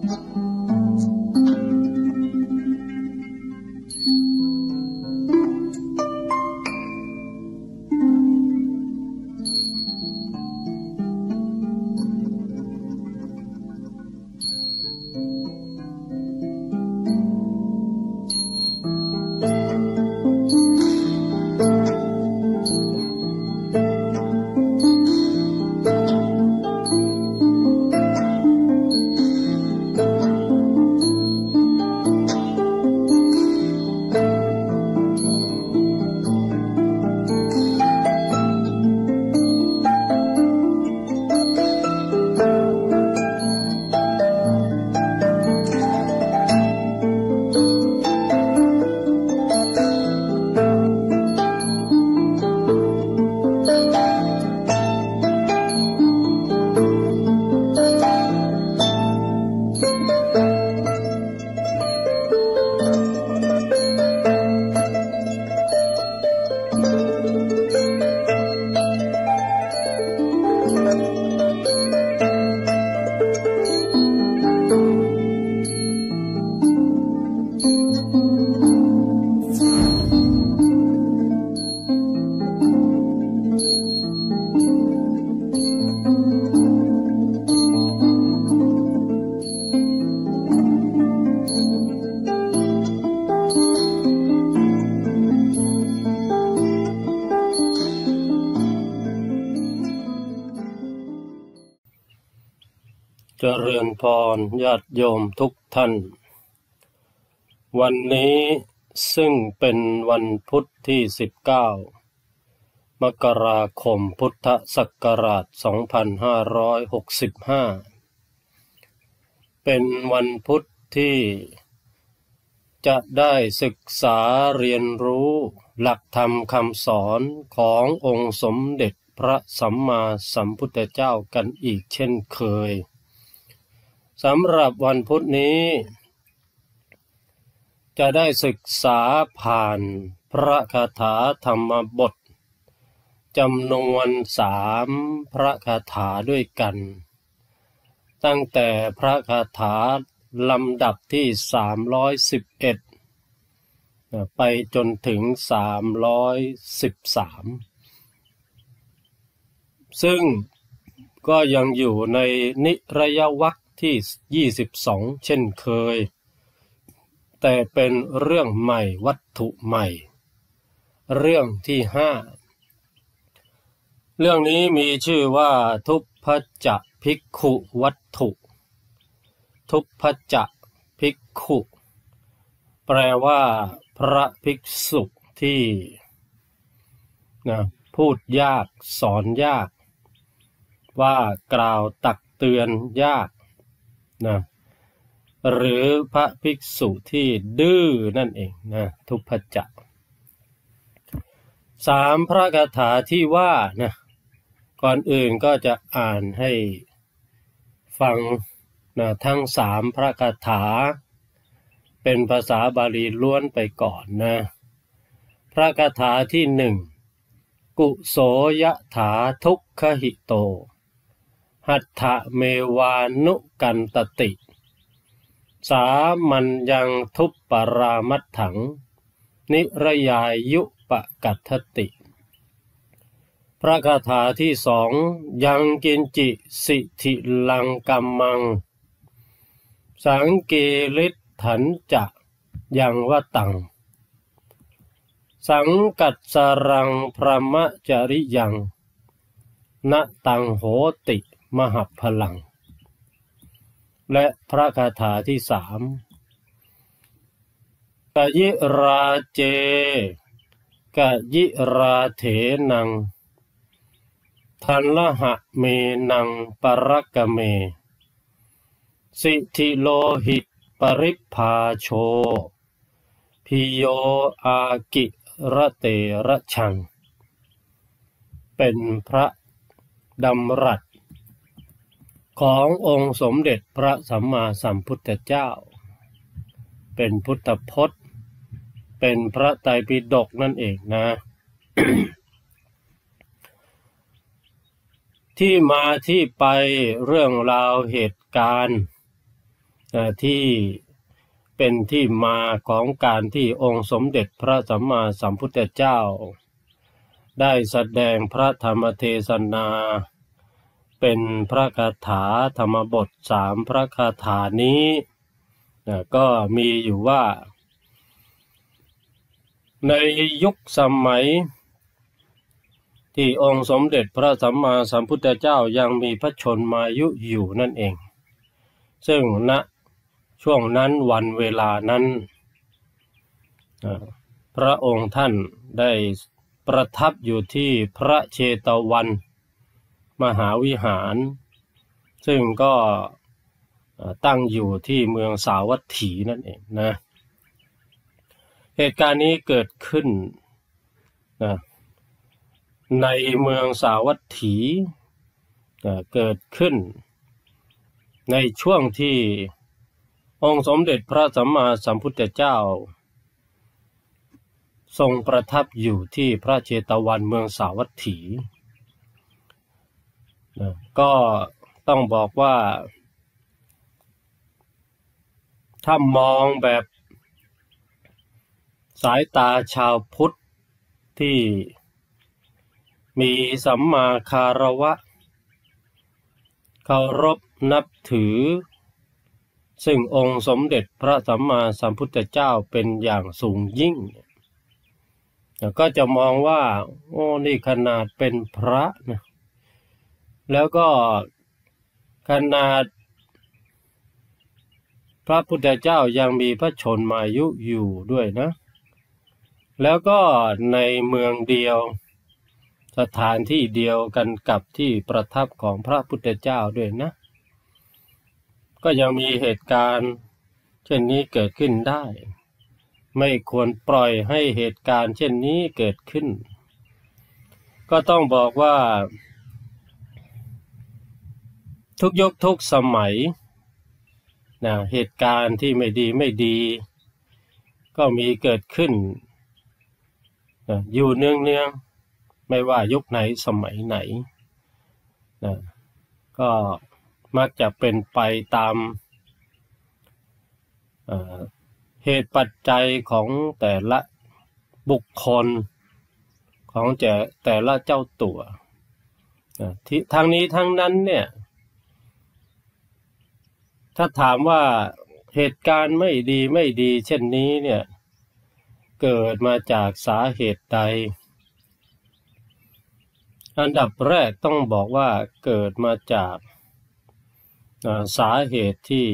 เจริญพรญาติโยมทุกท่านวันนี้ซึ่งเป็นวันพุธที่19มกราคมพุทธศักราช2565เป็นวันพุธที่จะได้ศึกษาเรียนรู้หลักธรรมคำสอนขององค์สมเด็จพระสัมมาสัมพุทธเจ้ากันอีกเช่นเคยสำหรับวันพุธนี้จะได้ศึกษาผ่านพระคาถาธรรมบทจำนวน3พระคาถาด้วยกันตั้งแต่พระคาถาลำดับที่311ไปจนถึง313ซึ่งก็ยังอยู่ในนิระยวรรคที่22เช่นเคยแต่เป็นเรื่องใหม่วัตถุใหม่เรื่องที่5เรื่องนี้มีชื่อว่าทุพพจะภิกขุวัตถุทุพพจะภิกขุแปลว่าพระภิกษุที่พูดยากสอนยากว่ากล่าวตักเตือนยากหรือพระภิกษุที่ดื้อนั่นเองทุพพจะ3พระคาถาที่ว่าก่อนอื่นก็จะอ่านให้ฟังทั้ง3พระคาถาเป็นภาษาบาลีล้วนไปก่อนพระคาถาที่1กุโสยถาทุกขหิโตหัตถะเมวานุกันตติสามัญยังทุปปรามัตถังนิระยายุปกัตถติพระคาถาที่2ยังกินจิสิทธิลังกัมมังสังเกลิถันจะยังวตังสังกัสสรังพรหมจริยังนตังโหติมหพลังและพระคาถาที่3กยิราเจกยิราเถนังทันละหะเมนังปรกเมสิทธิโลหิตปริภพาโชพิโยอากิระเตระชังเป็นพระดำรัสขององค์สมเด็จพระสัมมาสัมพุทธเจ้าเป็นพุทธพจน์เป็นพระไตรปิฎกนั่นเองที่มาที่ไปเรื่องราวเหตุการณ์ที่เป็นที่มาของการที่องค์สมเด็จพระสัมมาสัมพุทธเจ้าได้แสดงพระธรรมเทศนาเป็นพระคาถาธรรมบท3พระคาถานี้ก็มีอยู่ว่าในยุคสมัยที่องค์สมเด็จพระสัมมาสัมพุทธเจ้ายังมีพระชนมายุอยู่นั่นเองซึ่งณช่วงนั้นวันเวลานั้นพระองค์ท่านได้ประทับอยู่ที่พระเชตวันมหาวิหารซึ่งก็ตั้งอยู่ที่เมืองสาวัตถีนั่นเองนะเหตุการณ์นี้เกิดขึ้นในเมืองสาวัตถีเกิดขึ้นในช่วงที่องค์สมเด็จพระสัมมาสัมพุทธเจ้าทรงประทับอยู่ที่พระเชตวันเมืองสาวัตถีก็ต้องบอกว่าถ้ามองแบบสายตาชาวพุทธที่มีสัมมาคารวะเคารพนับถือซึ่งองค์สมเด็จพระสัมมาสัมพุทธเจ้าเป็นอย่างสูงยิ่งก็จะมองว่าโอ้นี่ขนาดเป็นพระนะแล้วก็ขนาดพระพุทธเจ้ายังมีพระชนมายุอยู่ด้วยนะแล้วก็ในเมืองเดียวสถานที่เดียวกันกับที่ประทับของพระพุทธเจ้าด้วยนะก็ยังมีเหตุการณ์เช่นนี้เกิดขึ้นได้ไม่ควรปล่อยให้เหตุการณ์เช่นนี้เกิดขึ้นก็ต้องบอกว่าทุกยุคทุกสมัยเหตุการณ์ที่ไม่ดีก็มีเกิดขึ้นอยู่เนืองๆไม่ว่ายุคไหนสมัยไหนก็มักจะเป็นไปตามเหตุปัจจัยของแต่ละบุคคลของแต่ละเจ้าตัวทั้งนี้ทั้งนั้นเนี่ยถ้าถามว่าเหตุการณ์ไม่ดีเช่นนี้เนี่ยเกิดมาจากสาเหตุใดอันดับแรกต้องบอกว่าเกิดมาจากสาเหตุที่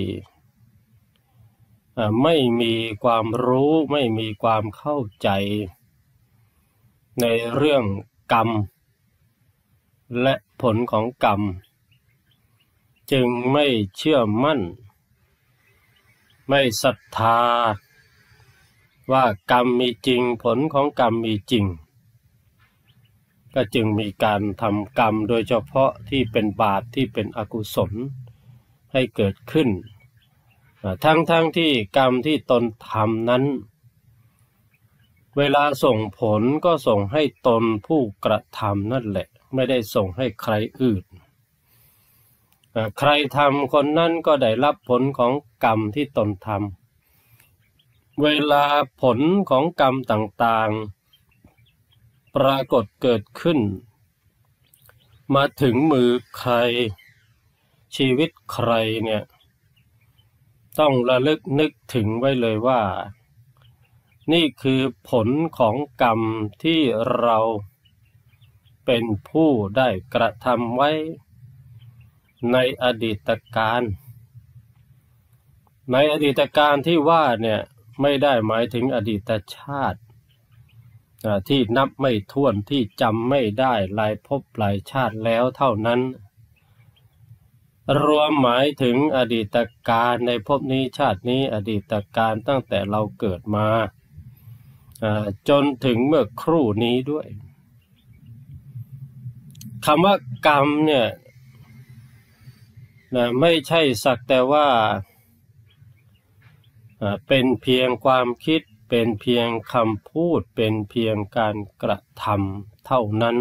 ไม่มีความรู้ไม่มีความเข้าใจในเรื่องกรรมและผลของกรรมจึงไม่เชื่อมั่นไม่ศรัทธาว่ากรรมมีจริงผลของกรรมมีจริงก็จึงมีการทำกรรมโดยเฉพาะที่เป็นบาปที่เป็นอกุศลให้เกิดขึ้นทั้งที่กรรมที่ตนทำนั้นเวลาส่งผลก็ส่งให้ตนผู้กระทำนั่นแหละไม่ได้ส่งให้ใครอื่นใครทำคนนั้นก็ได้รับผลของกรรมที่ตนทำเวลาผลของกรรมต่างๆปรากฏเกิดขึ้นมาถึงมือใครชีวิตใครเนี่ยต้องระลึกนึกถึงไว้เลยว่านี่คือผลของกรรมที่เราเป็นผู้ได้กระทำไว้ในอดีตการที่ว่าเนี่ยไม่ได้หมายถึงอดีตชาติที่นับไม่ถ้วนที่จำไม่ได้หลายภพหลายชาติแล้วเท่านั้นรวมหมายถึงอดีตการในภพนี้ชาตินี้อดีตการตั้งแต่เราเกิดมาจนถึงเมื่อครู่นี้ด้วยคำว่ากรรมเนี่ยไม่ใช่สักแต่ว่าเป็นเพียงความคิดเป็นเพียงคำพูดเป็นเพียงการกระทำเท่านั้น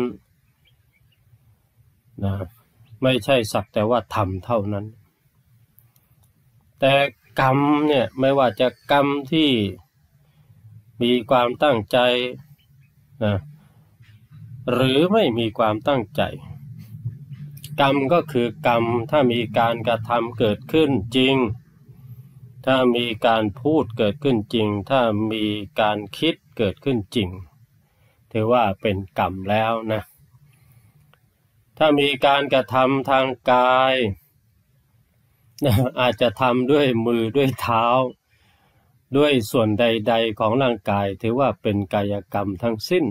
ไม่ใช่สักแต่ว่าทำเท่านั้นแต่กรรมเนี่ยไม่ว่าจะกรรมที่มีความตั้งใจนะหรือไม่มีความตั้งใจกรรมก็คือกรรมถ้ามีการกระทำเกิดขึ้นจริงถ้ามีการพูดเกิดขึ้นจริงถ้ามีการคิดเกิดขึ้นจริงถือว่าเป็นกรรมแล้วนะถ้ามีการกระทำทางกายอาจจะทำด้วยมือด้วยเท้าด้วยส่วนใดๆของร่างกายถือว่าเป็นกายกรรมทั้งสิ้น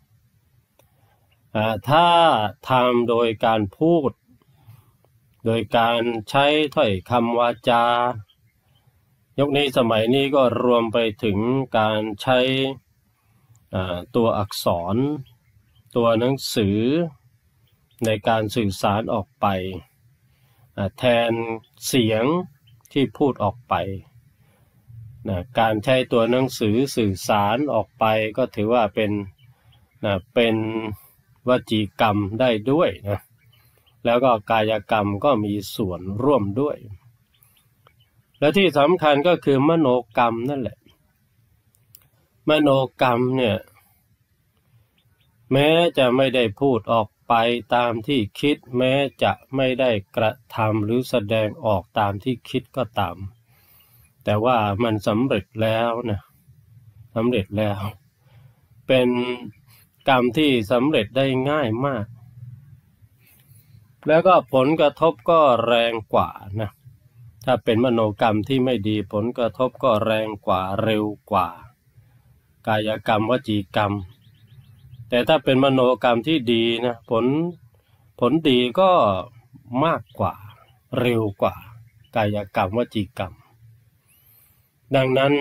ถ้าทำโดยการพูดโดยการใช้ถ้อยคำวาจายุคนี้สมัยนี้ก็รวมไปถึงการใช้ตัวอักษรตัวหนังสือในการสื่อสารออกไปแทนเสียงที่พูดออกไปการใช้ตัวหนังสือสื่อสารออกไปก็ถือว่าเป็นวจีกรรมได้ด้วยนะแล้วก็กายกรรมก็มีส่วนร่วมด้วยและที่สำคัญก็คือมโนกรรมนั่นแหละมโนกรรมเนี่ยแม้จะไม่ได้พูดออกไปตามที่คิดแม้จะไม่ได้กระทำหรือแสดงออกตามที่คิดก็ตามแต่ว่ามันสำเร็จแล้วนะสำเร็จแล้วเป็นกรรมที่สำเร็จได้ง่ายมากแล้วก็ผลกระทบก็แรงกว่านะถ้าเป็นมโนกรรมที่ไม่ดีผลกระทบก็แรงกว่าเร็วกว่ากายกรรมวจีกรรมแต่ถ้าเป็นมโนกรรมที่ดีนะผลดีก็มากกว่าเร็วกว่ากายกรรมวจีกรรมดังนั้น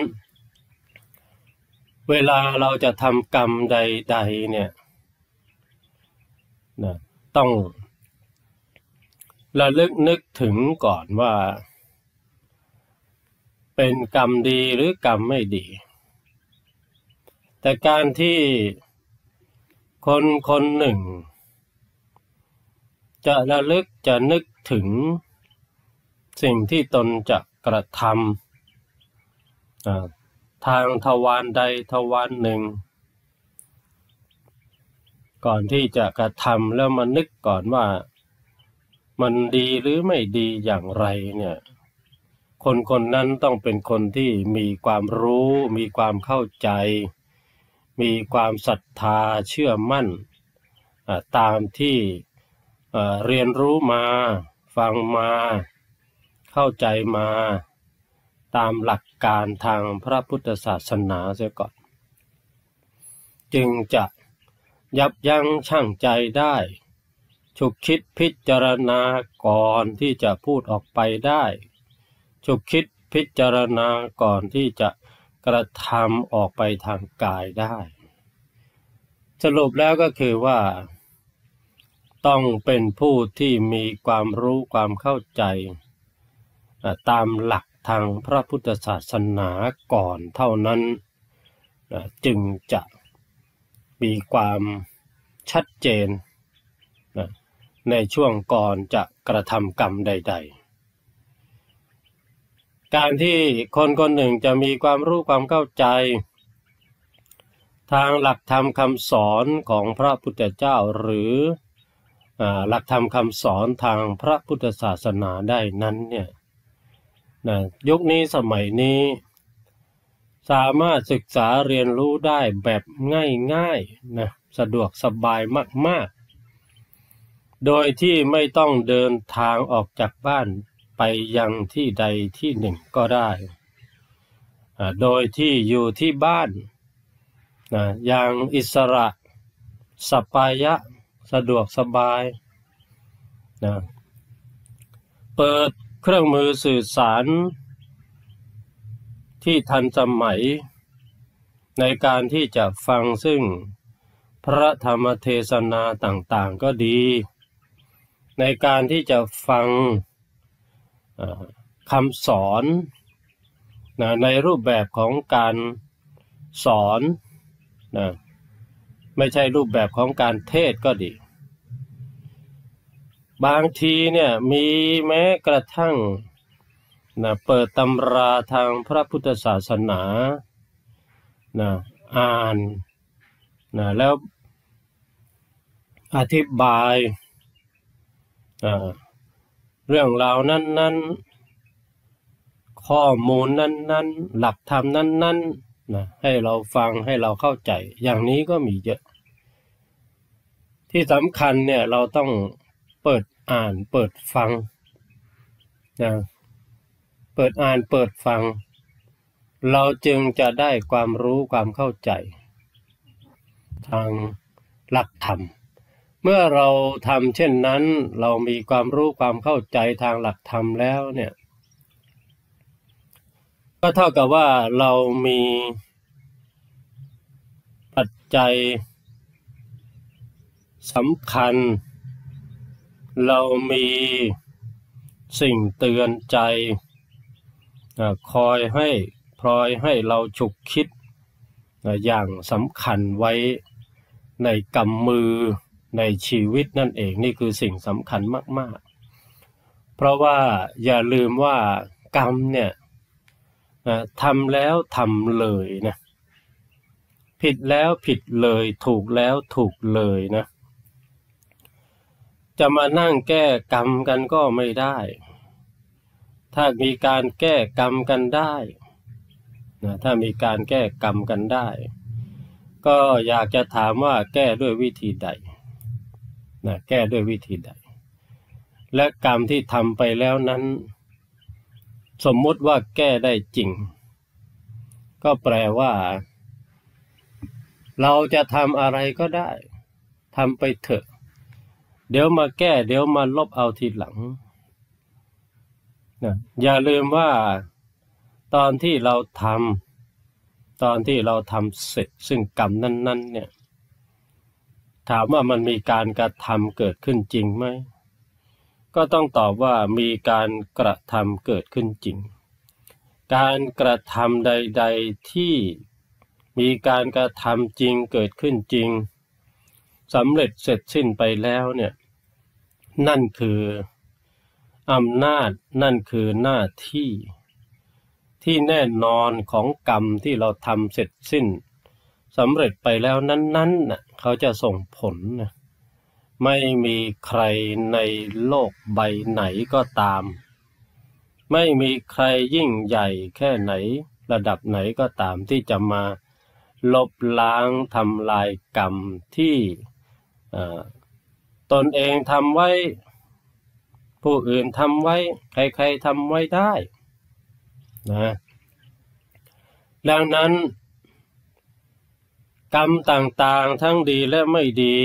เวลาเราจะทำกรรมใดๆเนี่ยนะต้องระลึกนึกถึงก่อนว่าเป็นกรรมดีหรือกรรมไม่ดีแต่การที่คนหนึ่งจะระลึกจะนึกถึงสิ่งที่ตนจะกระทำทางทวารใดทวารหนึ่งก่อนที่จะกระทำแล้วมานึกก่อนว่ามันดีหรือไม่ดีอย่างไรเนี่ยคนนั้นต้องเป็นคนที่มีความรู้มีความเข้าใจมีความศรัทธาเชื่อมั่นตามที่เรียนรู้มาฟังมาเข้าใจมาตามหลักการทางพระพุทธศาสนาเสียก่อนจึงจะยับยั้งชั่งใจได้ฉุกคิดพิจารณาก่อนที่จะพูดออกไปได้ฉุกคิดพิจารณาก่อนที่จะกระทำออกไปทางกายได้สรุปแล้วก็คือว่าต้องเป็นผู้ที่มีความรู้ความเข้าใจตามหลักทางพระพุทธศาสนาก่อนเท่านั้นจึงจะมีความชัดเจนในช่วงก่อนจะกระทำกรรมใดๆการที่คนหนึ่งจะมีความรู้ความเข้าใจทางหลักธรรมคำสอนของพระพุทธเจ้าหรือหลักธรรมคำสอนทางพระพุทธศาสนาได้นั้นเนี่ยยุคนี้สมัยนี้สามารถศึกษาเรียนรู้ได้แบบง่ายๆนะสะดวกสบายมากๆโดยที่ไม่ต้องเดินทางออกจากบ้านไปยังที่ใดที่หนึ่งก็ได้โดยที่อยู่ที่บ้านอย่างอิสระสัปปายะสะดวกสบายเปิดเครื่องมือสื่อสารที่ทันสมัยในการที่จะฟังซึ่งพระธรรมเทศนาต่างๆก็ดีในการที่จะฟังคำสอนในรูปแบบของการสอนไม่ใช่รูปแบบของการเทศก็ดีบางทีเนี่ยมีแม้กระทั่งเปิดตำราทางพระพุทธศาสนาอ่านแล้วอธิบายเรื่องราวนั้นๆข้อมูลนั้นๆหลักธรรมนั้นๆให้เราฟังให้เราเข้าใจอย่างนี้ก็มีเยอะที่สำคัญเนี่ยเราต้องเปิดอ่านเปิดฟังเปิดอ่านเปิดฟังเราจึงจะได้ความรู้ความเข้าใจทางหลักธรรมเมื่อเราทำเช่นนั้นเรามีความรู้ความเข้าใจทางหลักธรรมแล้วเนี่ยก็เท่ากับว่าเรามีปัจจัยสำคัญเรามีสิ่งเตือนใจคอยให้พลอยให้เราฉุกคิดอย่างสำคัญไว้ในกำมือในชีวิตนั่นเองนี่คือสิ่งสำคัญมากๆเพราะว่าอย่าลืมว่ากรรมเนี่ยทำแล้วทำเลยนะผิดแล้วผิดเลยถูกแล้วถูกเลยนะจะมานั่งแก้กรรมกันก็ไม่ได้ถ้ามีการแก้กรรมกันได้ถ้ามีการแก้กรรมกันได้ก็อยากจะถามว่าแก้ด้วยวิธีใดแก้ด้วยวิธีใดและกรรมที่ทำไปแล้วนั้นสมมุติว่าแก้ได้จริงก็แปลว่าเราจะทำอะไรก็ได้ทำไปเถอะเดี๋ยวมาแก้เดี๋ยวมาลบเอาทีหลังอย่าลืมว่าตอนที่เราทำเสร็จซึ่งกรรมนั้นๆเนี่ยถามว่ามันมีการกระทำเกิดขึ้นจริงไหมก็ต้องตอบว่ามีการกระทำเกิดขึ้นจริงการกระทำใดๆที่มีการกระทำจริงเกิดขึ้นจริงสำเร็จเสร็จสิ้นไปแล้วเนี่ยนั่นคืออำนาจนั่นคือหน้าที่ที่แน่นอนของกรรมที่เราทำเสร็จสิ้นสำเร็จไปแล้วนั้นๆเขาจะส่งผลนะไม่มีใครในโลกใบไหนก็ตามไม่มีใครยิ่งใหญ่แค่ไหนระดับไหนก็ตามที่จะมาลบล้างทำลายกรรมที่ตนเองทำไว้ผู้อื่นทำไว้ใครๆทำไว้ได้นะดังนั้นกรรมต่างๆทั้งดีและไม่ดี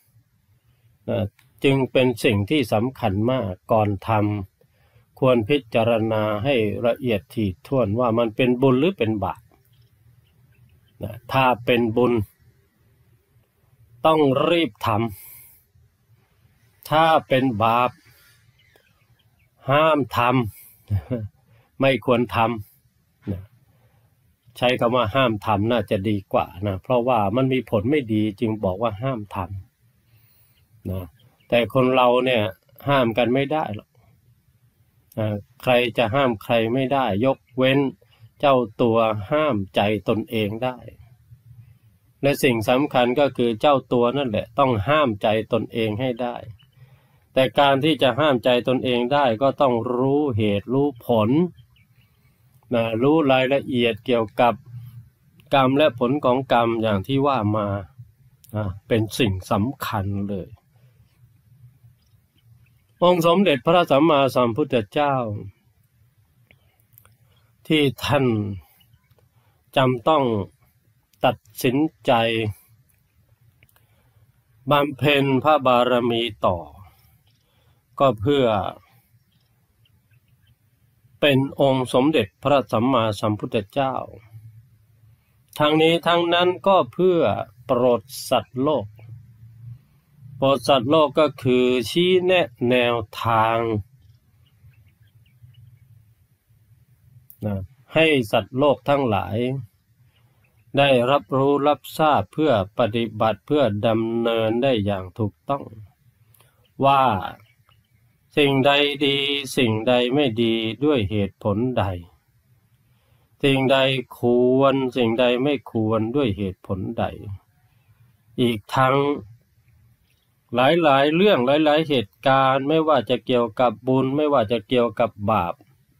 จึงเป็นสิ่งที่สำคัญมากก่อนทำควรพิจารณาให้ละเอียดถี่ถ้วนว่ามันเป็นบุญหรือเป็นบาปถ้าเป็นบุญต้องรีบทำถ้าเป็นบาปห้ามทำไม่ควรทำใช้คำว่าห้ามทำน่าจะดีกว่านะเพราะว่ามันมีผลไม่ดีจึงบอกว่าห้ามทำนะแต่คนเราเนี่ยห้ามกันไม่ได้หรอกใครจะห้ามใครไม่ได้ยกเว้นเจ้าตัวห้ามใจตนเองได้และสิ่งสำคัญก็คือเจ้าตัวนั่นแหละต้องห้ามใจตนเองให้ได้แต่การที่จะห้ามใจตนเองได้ก็ต้องรู้เหตุรู้ผลรู้รายละเอียดเกี่ยวกับกรรมและผลของกรรมอย่างที่ว่ามาเป็นสิ่งสำคัญเลยองค์สมเด็จพระสัมมาสัมพุทธเจ้าที่ท่านจำต้องตัดสินใจบำเพ็ญพระบารมีต่อก็เพื่อเป็นองค์สมเด็จพระสัมมาสัมพุทธเจ้าทั้งนี้ทั้งนั้นก็เพื่อโปรดสัตว์โลกโปรดสัตว์โลกก็คือชี้แนะแนวทางให้สัตว์โลกทั้งหลายได้รับรู้รับทราบเพื่อปฏิบัติเพื่อดำเนินได้อย่างถูกต้องว่าสิ่งใดดีสิ่งใดไม่ดีด้วยเหตุผลใดสิ่งใดควรสิ่งใดไม่ควรด้วยเหตุผลใดอีกทั้งหลายๆเรื่องหลายๆเหตุการณ์ไม่ว่าจะเกี่ยวกับบุญไม่ว่าจะเกี่ยวกับบาป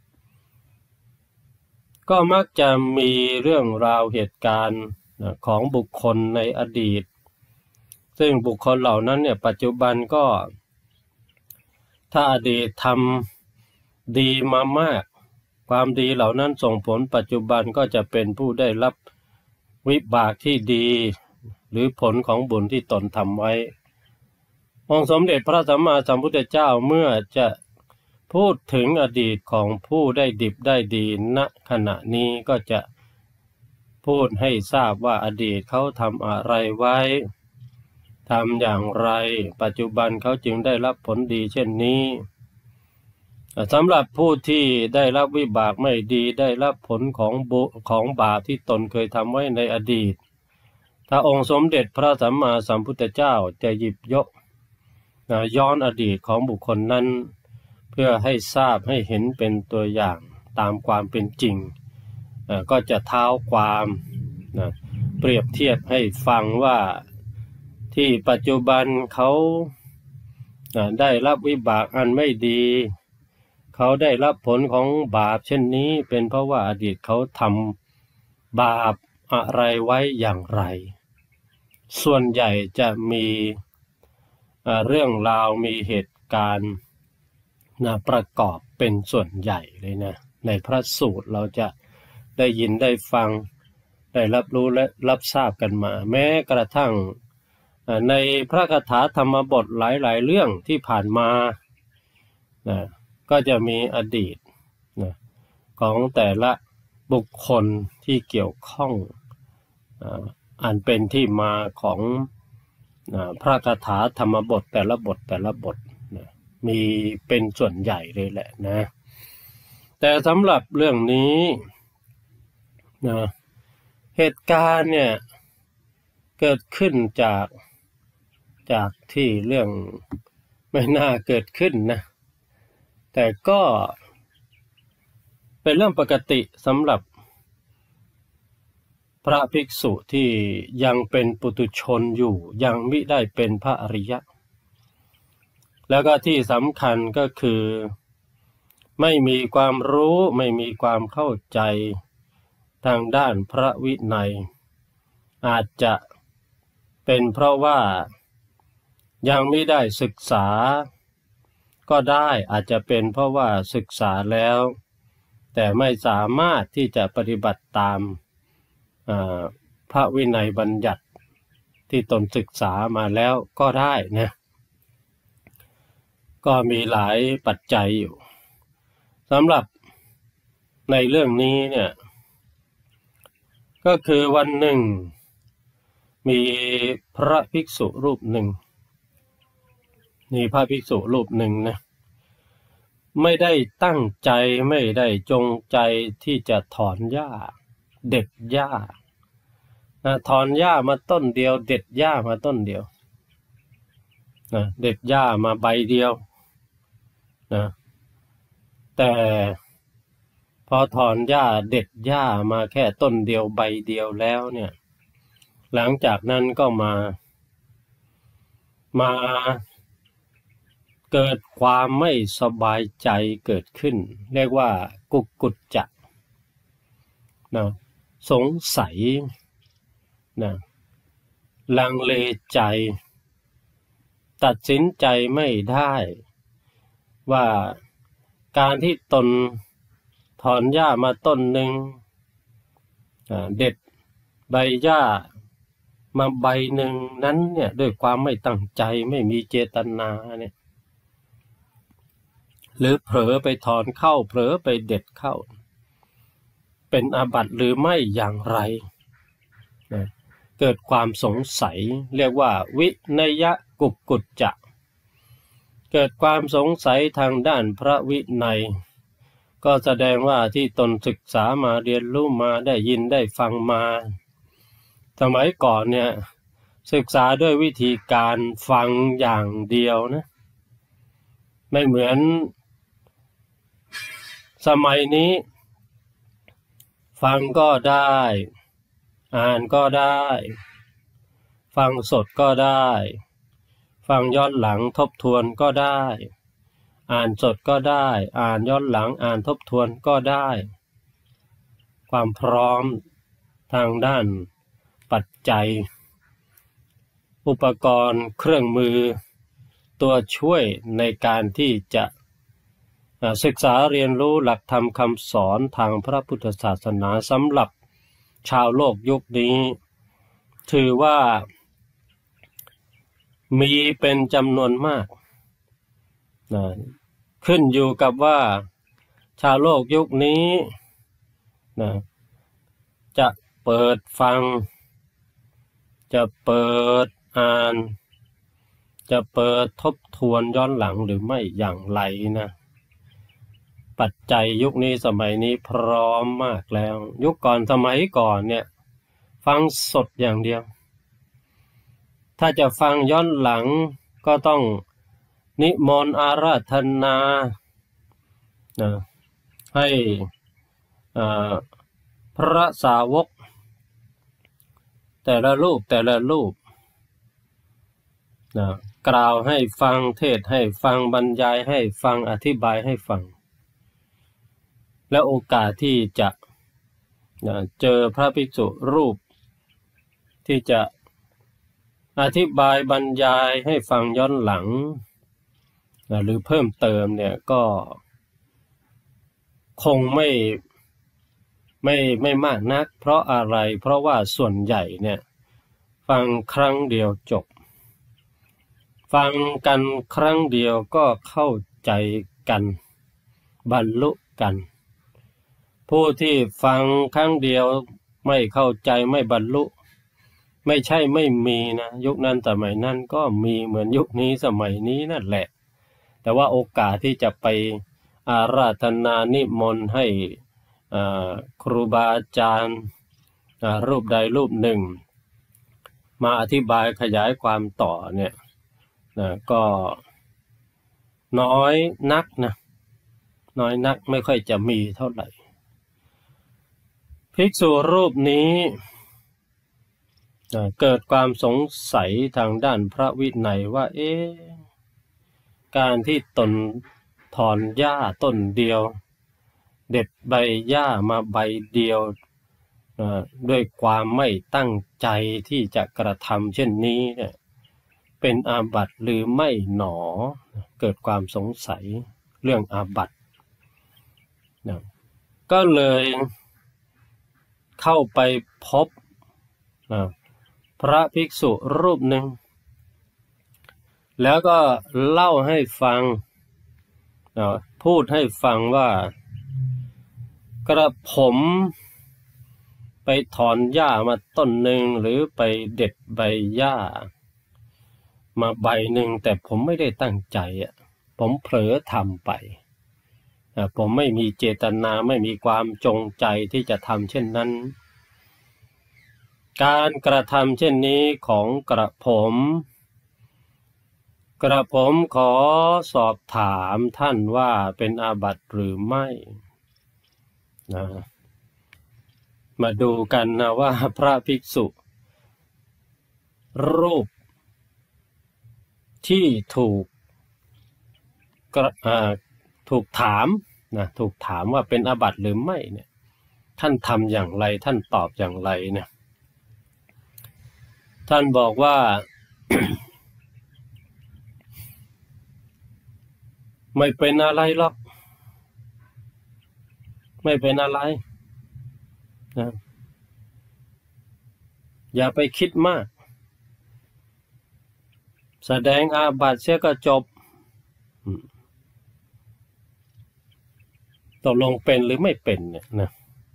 ก็มักจะมีเรื่องราวเหตุการณ์ของบุคคลในอดีตซึ่งบุคคลเหล่านั้นเนี่ยปัจจุบันก็ถ้าอดีตทำดีมามากความดีเหล่านั้นส่งผลปัจจุบันก็จะเป็นผู้ได้รับวิบากที่ดีหรือผลของบุญที่ตนทำไว้องค์สมเด็จพระสัมมาสัมพุทธเจ้าเมื่อจะพูดถึงอดีตของผู้ได้ดิบได้ดีณขณะนี้ก็จะพูดให้ทราบว่าอดีตเขาทำอะไรไว้ทำอย่างไรปัจจุบันเขาจึงได้รับผลดีเช่นนี้สำหรับผู้ที่ได้รับวิบากไม่ดีได้รับผลของบาปที่ตนเคยทำไว้ในอดีตถ้าองค์สมเด็จพระสัมมาสัมพุทธเจ้าจะหยิบยกย้อนอดีตของบุคคลนั้นเพื่อให้ทราบให้เห็นเป็นตัวอย่างตามความเป็นจริงก็จะเท้าความเปรียบเทียบให้ฟังว่าที่ปัจจุบันเขาได้รับวิบากอันไม่ดีเขาได้รับผลของบาปเช่นนี้เป็นเพราะว่าอดีตเขาทำบาปอะไรไว้อย่างไรส่วนใหญ่จะมีเรื่องราวมีเหตุการณ์ประกอบเป็นส่วนใหญ่เลยนะในพระสูตรเราจะได้ยินได้ฟังได้รับรู้และรับทราบกันมาแม้กระทั่งในพระคาถาธรรมบทหลายๆเรื่องที่ผ่านมาก็จะมีอดีตของแต่ละบุคคลที่เกี่ยวข้องอันเป็นที่มาของพระคาถาธรรมบทแต่ละบทมีเป็นส่วนใหญ่เลยแหละนะแต่สำหรับเรื่องนี้เหตุการณ์เนี่ยเกิดขึ้นจากที่เรื่องไม่น่าเกิดขึ้นนะแต่ก็เป็นเรื่องปกติสำหรับพระภิกษุที่ยังเป็นปุถุชนอยู่ยังมิได้เป็นพระอริยะแล้วก็ที่สำคัญก็คือไม่มีความรู้ไม่มีความเข้าใจทางด้านพระวินัยอาจจะเป็นเพราะว่ายังไม่ได้ศึกษาก็ได้อาจจะเป็นเพราะว่าศึกษาแล้วแต่ไม่สามารถที่จะปฏิบัติตามพระวินัยบัญญัติที่ตนศึกษามาแล้วก็ได้นะก็มีหลายปัจจัยอยู่สำหรับในเรื่องนี้เนี่ยก็คือวันหนึ่งมีพระภิกษุรูปหนึ่งนี่พระภิกษุรูปหนึ่งนะไม่ได้ตั้งใจไม่ได้จงใจที่จะถอนหญ้าเด็ดหญ้าถอนหญ้ามาต้นเดียวเด็ดหญ้ามาต้นเดียวเด็ดหญ้ามาใบเดียวนะแต่พอถอนหญ้าเด็ดหญ้ามาแค่ต้นเดียวใบเดียวแล้วเนี่ยหลังจากนั้นก็มาเกิดความไม่สบายใจเกิดขึ้นเรียกว่ากุจจะนะสงสัยนะลังเลใจตัดสินใจไม่ได้ว่าการที่ตนถอนหญ้ามาต้นหนึ่งเด็ดใบหญ้ามาใบหนึ่งนั้นเนี่ยด้วยความไม่ตั้งใจไม่มีเจตนาเนี่ยหรือเผลอไปถอนเข้าเผลอไปเด็ดเข้าเป็นอาบัติหรือไม่อย่างไรนะเกิดความสงสัยเรียกว่าวินัยกุจจะเกิดความสงสัยทางด้านพระวินัยก็แสดงว่าที่ตนศึกษามาเรียนรู้มาได้ยินได้ฟังมาสมัยก่อนเนี่ยศึกษาด้วยวิธีการฟังอย่างเดียวนะไม่เหมือนสมัยนี้ฟังก็ได้อ่านก็ได้ฟังสดก็ได้ฟังย้อนหลังทบทวนก็ได้อ่านสดก็ได้อ่านย้อนหลังอ่านทบทวนก็ได้ความพร้อมทางด้านปัจจัยอุปกรณ์เครื่องมือตัวช่วยในการที่จะศึกษาเรียนรู้หลักธรรมคำสอนทางพระพุทธศาสนาสำหรับชาวโลกยุคนี้ถือว่ามีเป็นจำนวนมากขึ้นอยู่กับว่าชาวโลกยุคนี้จะเปิดฟังจะเปิดอ่านจะเปิดทบทวนย้อนหลังหรือไม่อย่างไรนะปัจจัยยุคนี้สมัยนี้พร้อมมากแล้วยุคก่อนสมัยก่อนเนี่ยฟังสดอย่างเดียวถ้าจะฟังย้อนหลังก็ต้องนิมนต์อาราธนาให้พระสาวกแต่ละรูปกล่าวให้ฟังเทศให้ฟังบรรยายให้ฟังอธิบายให้ฟังและโอกาสที่จะเจอพระภิกษุรูปที่จะอธิบายบรรยายให้ฟังย้อนหลังหรือเพิ่มเติมเนี่ยก็คงไม่มากนักเพราะอะไรเพราะว่าส่วนใหญ่เนี่ยฟังครั้งเดียวจบฟังกันครั้งเดียวก็เข้าใจกันบรรลุกันผู้ที่ฟังครั้งเดียวไม่เข้าใจไม่บรรลุไม่ใช่ไม่มีนะยุคนั้นสมัยนั้นก็มีเหมือนยุคนี้สมัยนี้นั่นแหละแต่ว่าโอกาสที่จะไปอาราธนานิมนต์ให้ครูบาอาจารย์รูปใดรูปหนึ่งมาอธิบายขยายความต่อเนี่ยก็น้อยนักไม่ค่อยจะมีเท่าไหร่ภิกษุรูปนี้เกิดความสงสัยทางด้านพระวินัยว่าการที่ตนถอนหญ้าต้นเดียวเด็ดใบหญ้ามาใบเดียวด้วยความไม่ตั้งใจที่จะกระทำเช่นนี้เนี่ยเป็นอาบัติหรือไม่หนอเกิดความสงสัยเรื่องอาบัติก็เลยเข้าไปพบพระภิกษุรูปหนึ่งแล้วก็เล่าให้ฟังพูดให้ฟังว่ากระผมไปถอนหญ้ามาต้นหนึ่งหรือไปเด็ดใบหญ้ามาใบหนึ่งแต่ผมไม่ได้ตั้งใจผมเผลอทำไปผมไม่มีเจตนาไม่มีความจงใจที่จะทำเช่นนั้นการกระทำเช่นนี้ของกระผมขอสอบถามท่านว่าเป็นอาบัติหรือไม่มาดูกันนะว่าพระภิกษุรูปที่ถูกถามถูกถามว่าเป็นอาบัติหรือไม่เนี่ยท่านทำอย่างไรท่านตอบอย่างไรเนี่ยท่านบอกว่า ไม่เป็นอะไรหรอกไม่เป็นอะไรนะอย่าไปคิดมากแสดงอาบัติเสียก็จบตกลงเป็นหรือไม่เป็นเนี่ยนะ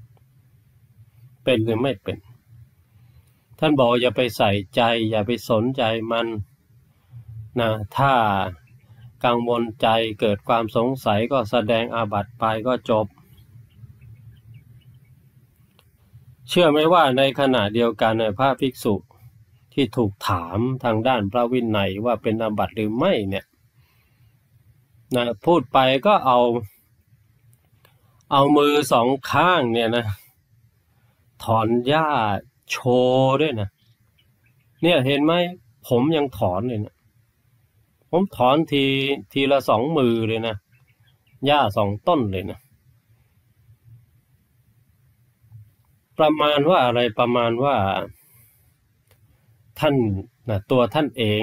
เป็นหรือไม่เป็นท่านบอกอย่าไปใส่ใจอย่าไปสนใจมันนะถ้ากังวลใจเกิดความสงสัยก็แสดงอาบัติไปก็จบเชื่อไหมว่าในขณะเดียวกันพระภิกษุที่ถูกถามทางด้านพระวินัยว่าเป็นอาบัติหรือไม่เนี่ยนะพูดไปก็เอามือสองข้างเนี่ยนะถอนหญ้าโชว์ด้วยนะเนี่ยเห็นไหมผมยังถอนเลยนะผมถอนทีละสองมือเลยนะหญ้าสองต้นเลยนะประมาณว่าอะไรประมาณว่าท่านนะตัวท่านเอง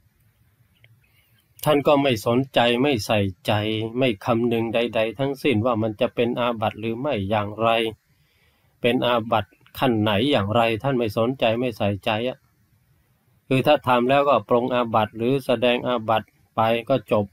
ท่านก็ไม่สนใจไม่ใส่ใจไม่คำนึงใดๆทั้งสิ้นว่ามันจะเป็นอาบัติหรือไม่อย่างไรเป็นอาบัติขั้นไหนอย่างไรท่านไม่สนใจไม่ใส่ใจคือถ้าทำแล้วก็ปรงอาบัติหรือแสดงอาบัติไปก็จบ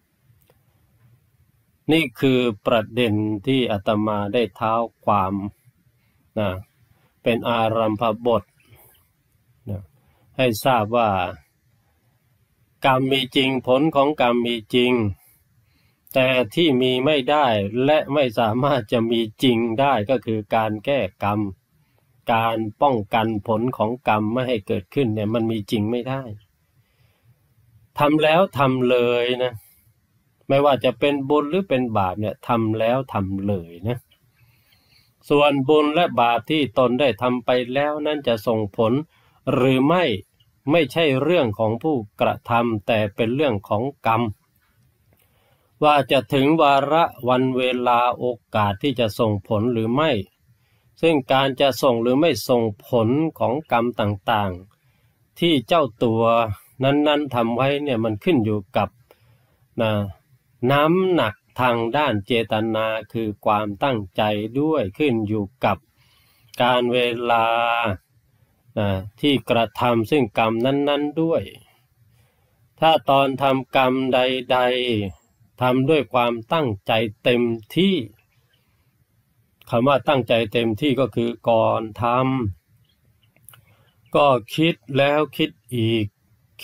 นี่คือประเด็นที่อาตมาได้เท้าความนะเป็นอารัมภบทนะให้ทราบว่ากรรมมีจริงผลของกรรมมีจริงแต่ที่มีไม่ได้และไม่สามารถจะมีจริงได้ก็คือการแก้กรรมการป้องกันผลของกรรมไม่ให้เกิดขึ้นเนี่ยมันมีจริงไม่ได้ทำแล้วทำเลยนะไม่ว่าจะเป็นบุญหรือเป็นบาปเนี่ยทำแล้วทำเลยนะส่วนบุญและบาปที่ตนได้ทำไปแล้วนั้นจะส่งผลหรือไม่ใช่เรื่องของผู้กระทำแต่เป็นเรื่องของกรรมว่าจะถึงวาระวันเวลาโอกาสที่จะส่งผลหรือไม่ซึ่งการจะส่งหรือไม่ส่งผลของกรรมต่างๆที่เจ้าตัวนั้นๆทำไว้เนี่ยมันขึ้นอยู่กับน้ำหนักทางด้านเจตนาคือความตั้งใจด้วยขึ้นอยู่กับการเวลาที่กระทำซึ่งกรรมนั้นๆด้วยถ้าตอนทำกรรมใดๆทำด้วยความตั้งใจเต็มที่คำว่าตั้งใจเต็มที่ก็คือก่อนทำก็คิดแล้วคิดอีก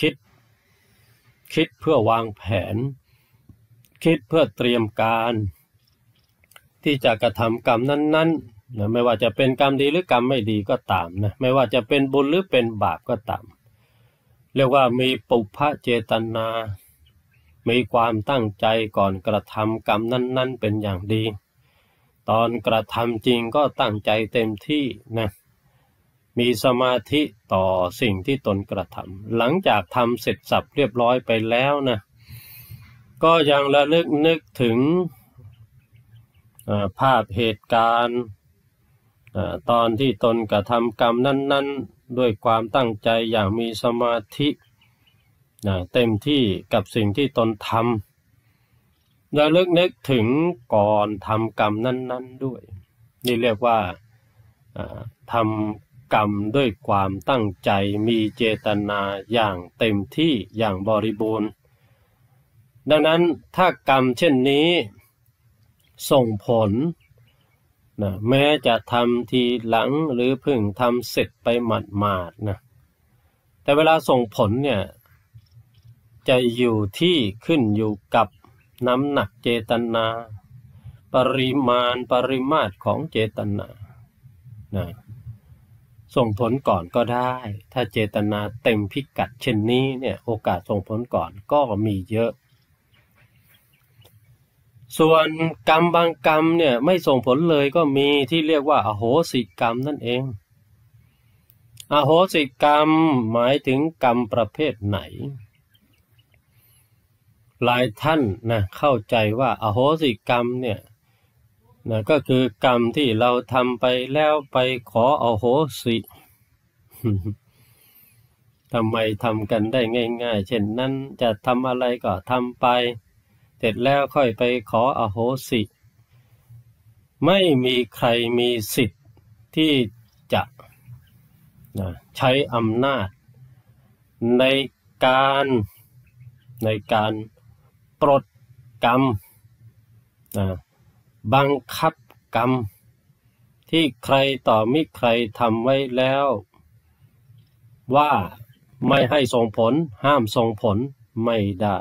คิดเพื่อวางแผนคิดเพื่อเตรียมการที่จะกระทำกรรมนั้นๆนะไม่ว่าจะเป็นกรรมดีหรือกรรมไม่ดีก็ตามนะไม่ว่าจะเป็นบุญหรือเป็นบาปก็ตามเรียกว่ามีปุพพเจตนามีความตั้งใจก่อนกระทำกรรมนั้นๆเป็นอย่างดีตอนกระทำจริงก็ตั้งใจเต็มที่นะมีสมาธิต่อสิ่งที่ตนกระทำหลังจากทำเสร็จสับเรียบร้อยไปแล้วนะก็ยังระลึกนึกถึงภาพเหตุการณ์ตอนที่ตนกระทำกรรมนั้นๆด้วยความตั้งใจอย่างมีสมาธิเต็มที่กับสิ่งที่ตนทำระลึกนึกถึงก่อนทำกรรมนั้นๆด้วยนี่เรียกว่าทำกรรมด้วยความตั้งใจมีเจตนาอย่างเต็มที่อย่างบริบูรณ์ดังนั้นถ้ากรรมเช่นนี้ส่งผลแม้จะทำทีหลังหรือเพิ่งทำเสร็จไปหมาดๆนะแต่เวลาส่งผลเนี่ยจะอยู่ที่ขึ้นอยู่กับน้ำหนักเจตนาปริมาตรของเจตนาส่งผลก่อนก็ได้ถ้าเจตนาเต็มพิกัดเช่นนี้เนี่ยโอกาสส่งผลก่อนก็มีเยอะส่วนกรรมบางกรรมเนี่ยไม่ส่งผลเลยก็มีที่เรียกว่าอโหสิกรรมนั่นเองอโหสิกรรมหมายถึงกรรมประเภทไหนหลายท่านนะเข้าใจว่าอโหสิกรรมเนี่ยก็คือกรรมที่เราทำไปแล้วไปขออโหสิทำไมทำกันได้ง่ายๆเช่นนั้นจะทำอะไรก็ทำไปเสร็จแล้วค่อยไปขออโหสิไม่มีใครมีสิทธิ์ที่จะใช้อำนาจในการปลดกรรมบังคับกรรมที่ใครต่อมิใครทำไว้แล้วว่าไม่ให้ส่งผลห้ามส่งผลไม่ได้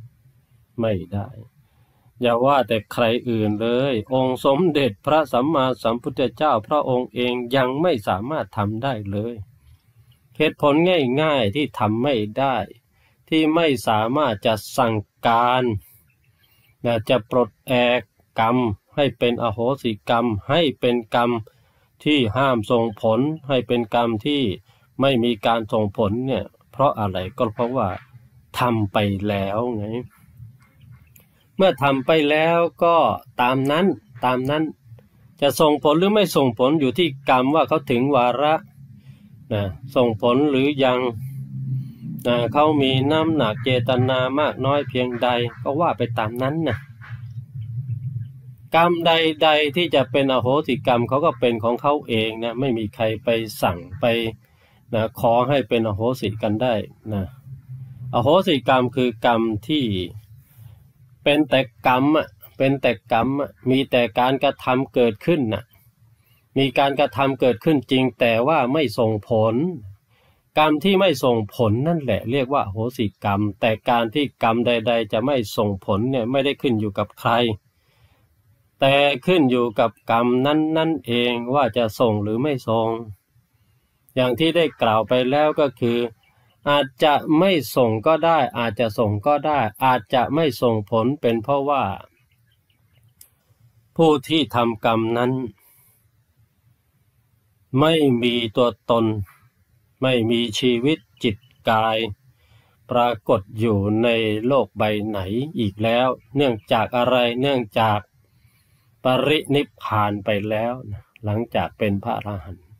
อย่าว่าแต่ใครอื่นเลยองค์สมเด็จพระสัมมาสัมพุทธเจ้าพระองค์เองยังไม่สามารถทำได้เลยเหตุผลง่ายๆที่ทำไม่ได้ที่ไม่สามารถจะสั่งการจะปลดแอกกรรมให้เป็นอโหสิกรรมให้เป็นกรรมที่ห้ามส่งผลให้เป็นกรรมที่ไม่มีการส่งผลเนี่ยเพราะอะไรก็เพราะว่าทำไปแล้วไงเมื่อทำไปแล้วก็ตามนั้นจะส่งผลหรือไม่ส่งผลอยู่ที่กรรมว่าเขาถึงวาระส่งผลหรือยังเขามีน้ำหนักเจตนามากน้อยเพียงใดก็ว่าไปตามนั้นนะกรรมใดๆที่จะเป็นอโหสิกรรมเขาก็เป็นของเขาเองนะไม่มีใครไปสั่งไปขอให้เป็นอโหสิกันได้นะอโหสิกรรมคือกรรมที่เป็นแต่กรรมมีแต่การกระทำเกิดขึ้นมีการกระทำเกิดขึ้นจริงแต่ว่าไม่ส่งผลกรรมที่ไม่ส่งผลนั่นแหละเรียกว่าอโหสิกรรมแต่การที่กรรมใดๆจะไม่ส่งผลเนี่ยไม่ได้ขึ้นอยู่กับใครแต่ขึ้นอยู่กับกรรมนั้นเองว่าจะส่งหรือไม่ส่งอย่างที่ได้กล่าวไปแล้วก็คืออาจจะไม่ส่งก็ได้อาจจะส่งก็ได้อาจจะไม่ส่งผลเป็นเพราะว่าผู้ที่ทำกรรมนั้นไม่มีตัวตนไม่มีชีวิตจิตกายปรากฏอยู่ในโลกใบไหนอีกแล้วเนื่องจากอะไรเนื่องจากปรินิพพานไปแล้วหลังจากเป็นพระอรหันต์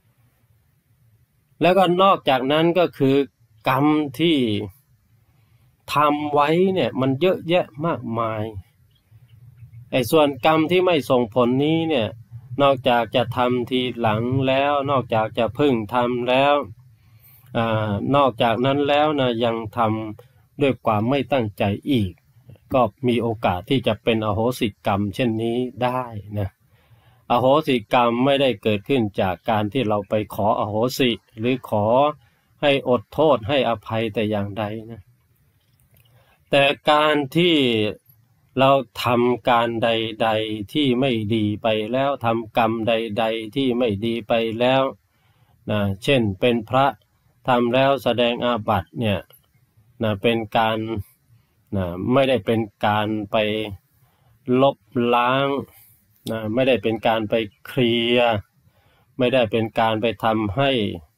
แล้วก็นอกจากนั้นก็คือกรรมที่ทำไว้เนี่ยมันเยอะแยะมากมายส่วนกรรมที่ไม่ส่งผลนี้เนี่ยนอกจากจะทำทีหลังแล้วนอกจากจะพึ่งทำแล้วนอกจากนั้นแล้วนะยังทำด้วยความไม่ตั้งใจอีกก็มีโอกาสที่จะเป็นอโหสิกรรมเช่นนี้ได้นะอโหสิกรรมไม่ได้เกิดขึ้นจากการที่เราไปขออโหสิหรือขอให้อดโทษให้อภัยแต่อย่างใดนะแต่การที่เราทำการใดๆที่ไม่ดีไปแล้วทำกรรมใดๆที่ไม่ดีไปแล้วนะเช่นเป็นพระทำแล้วแสดงอาบัติเนี่ยนะเป็นการนะไม่ได้เป็นการไปลบล้างนะไม่ได้เป็นการไปเคลียร์ไม่ได้เป็นการไปทำให้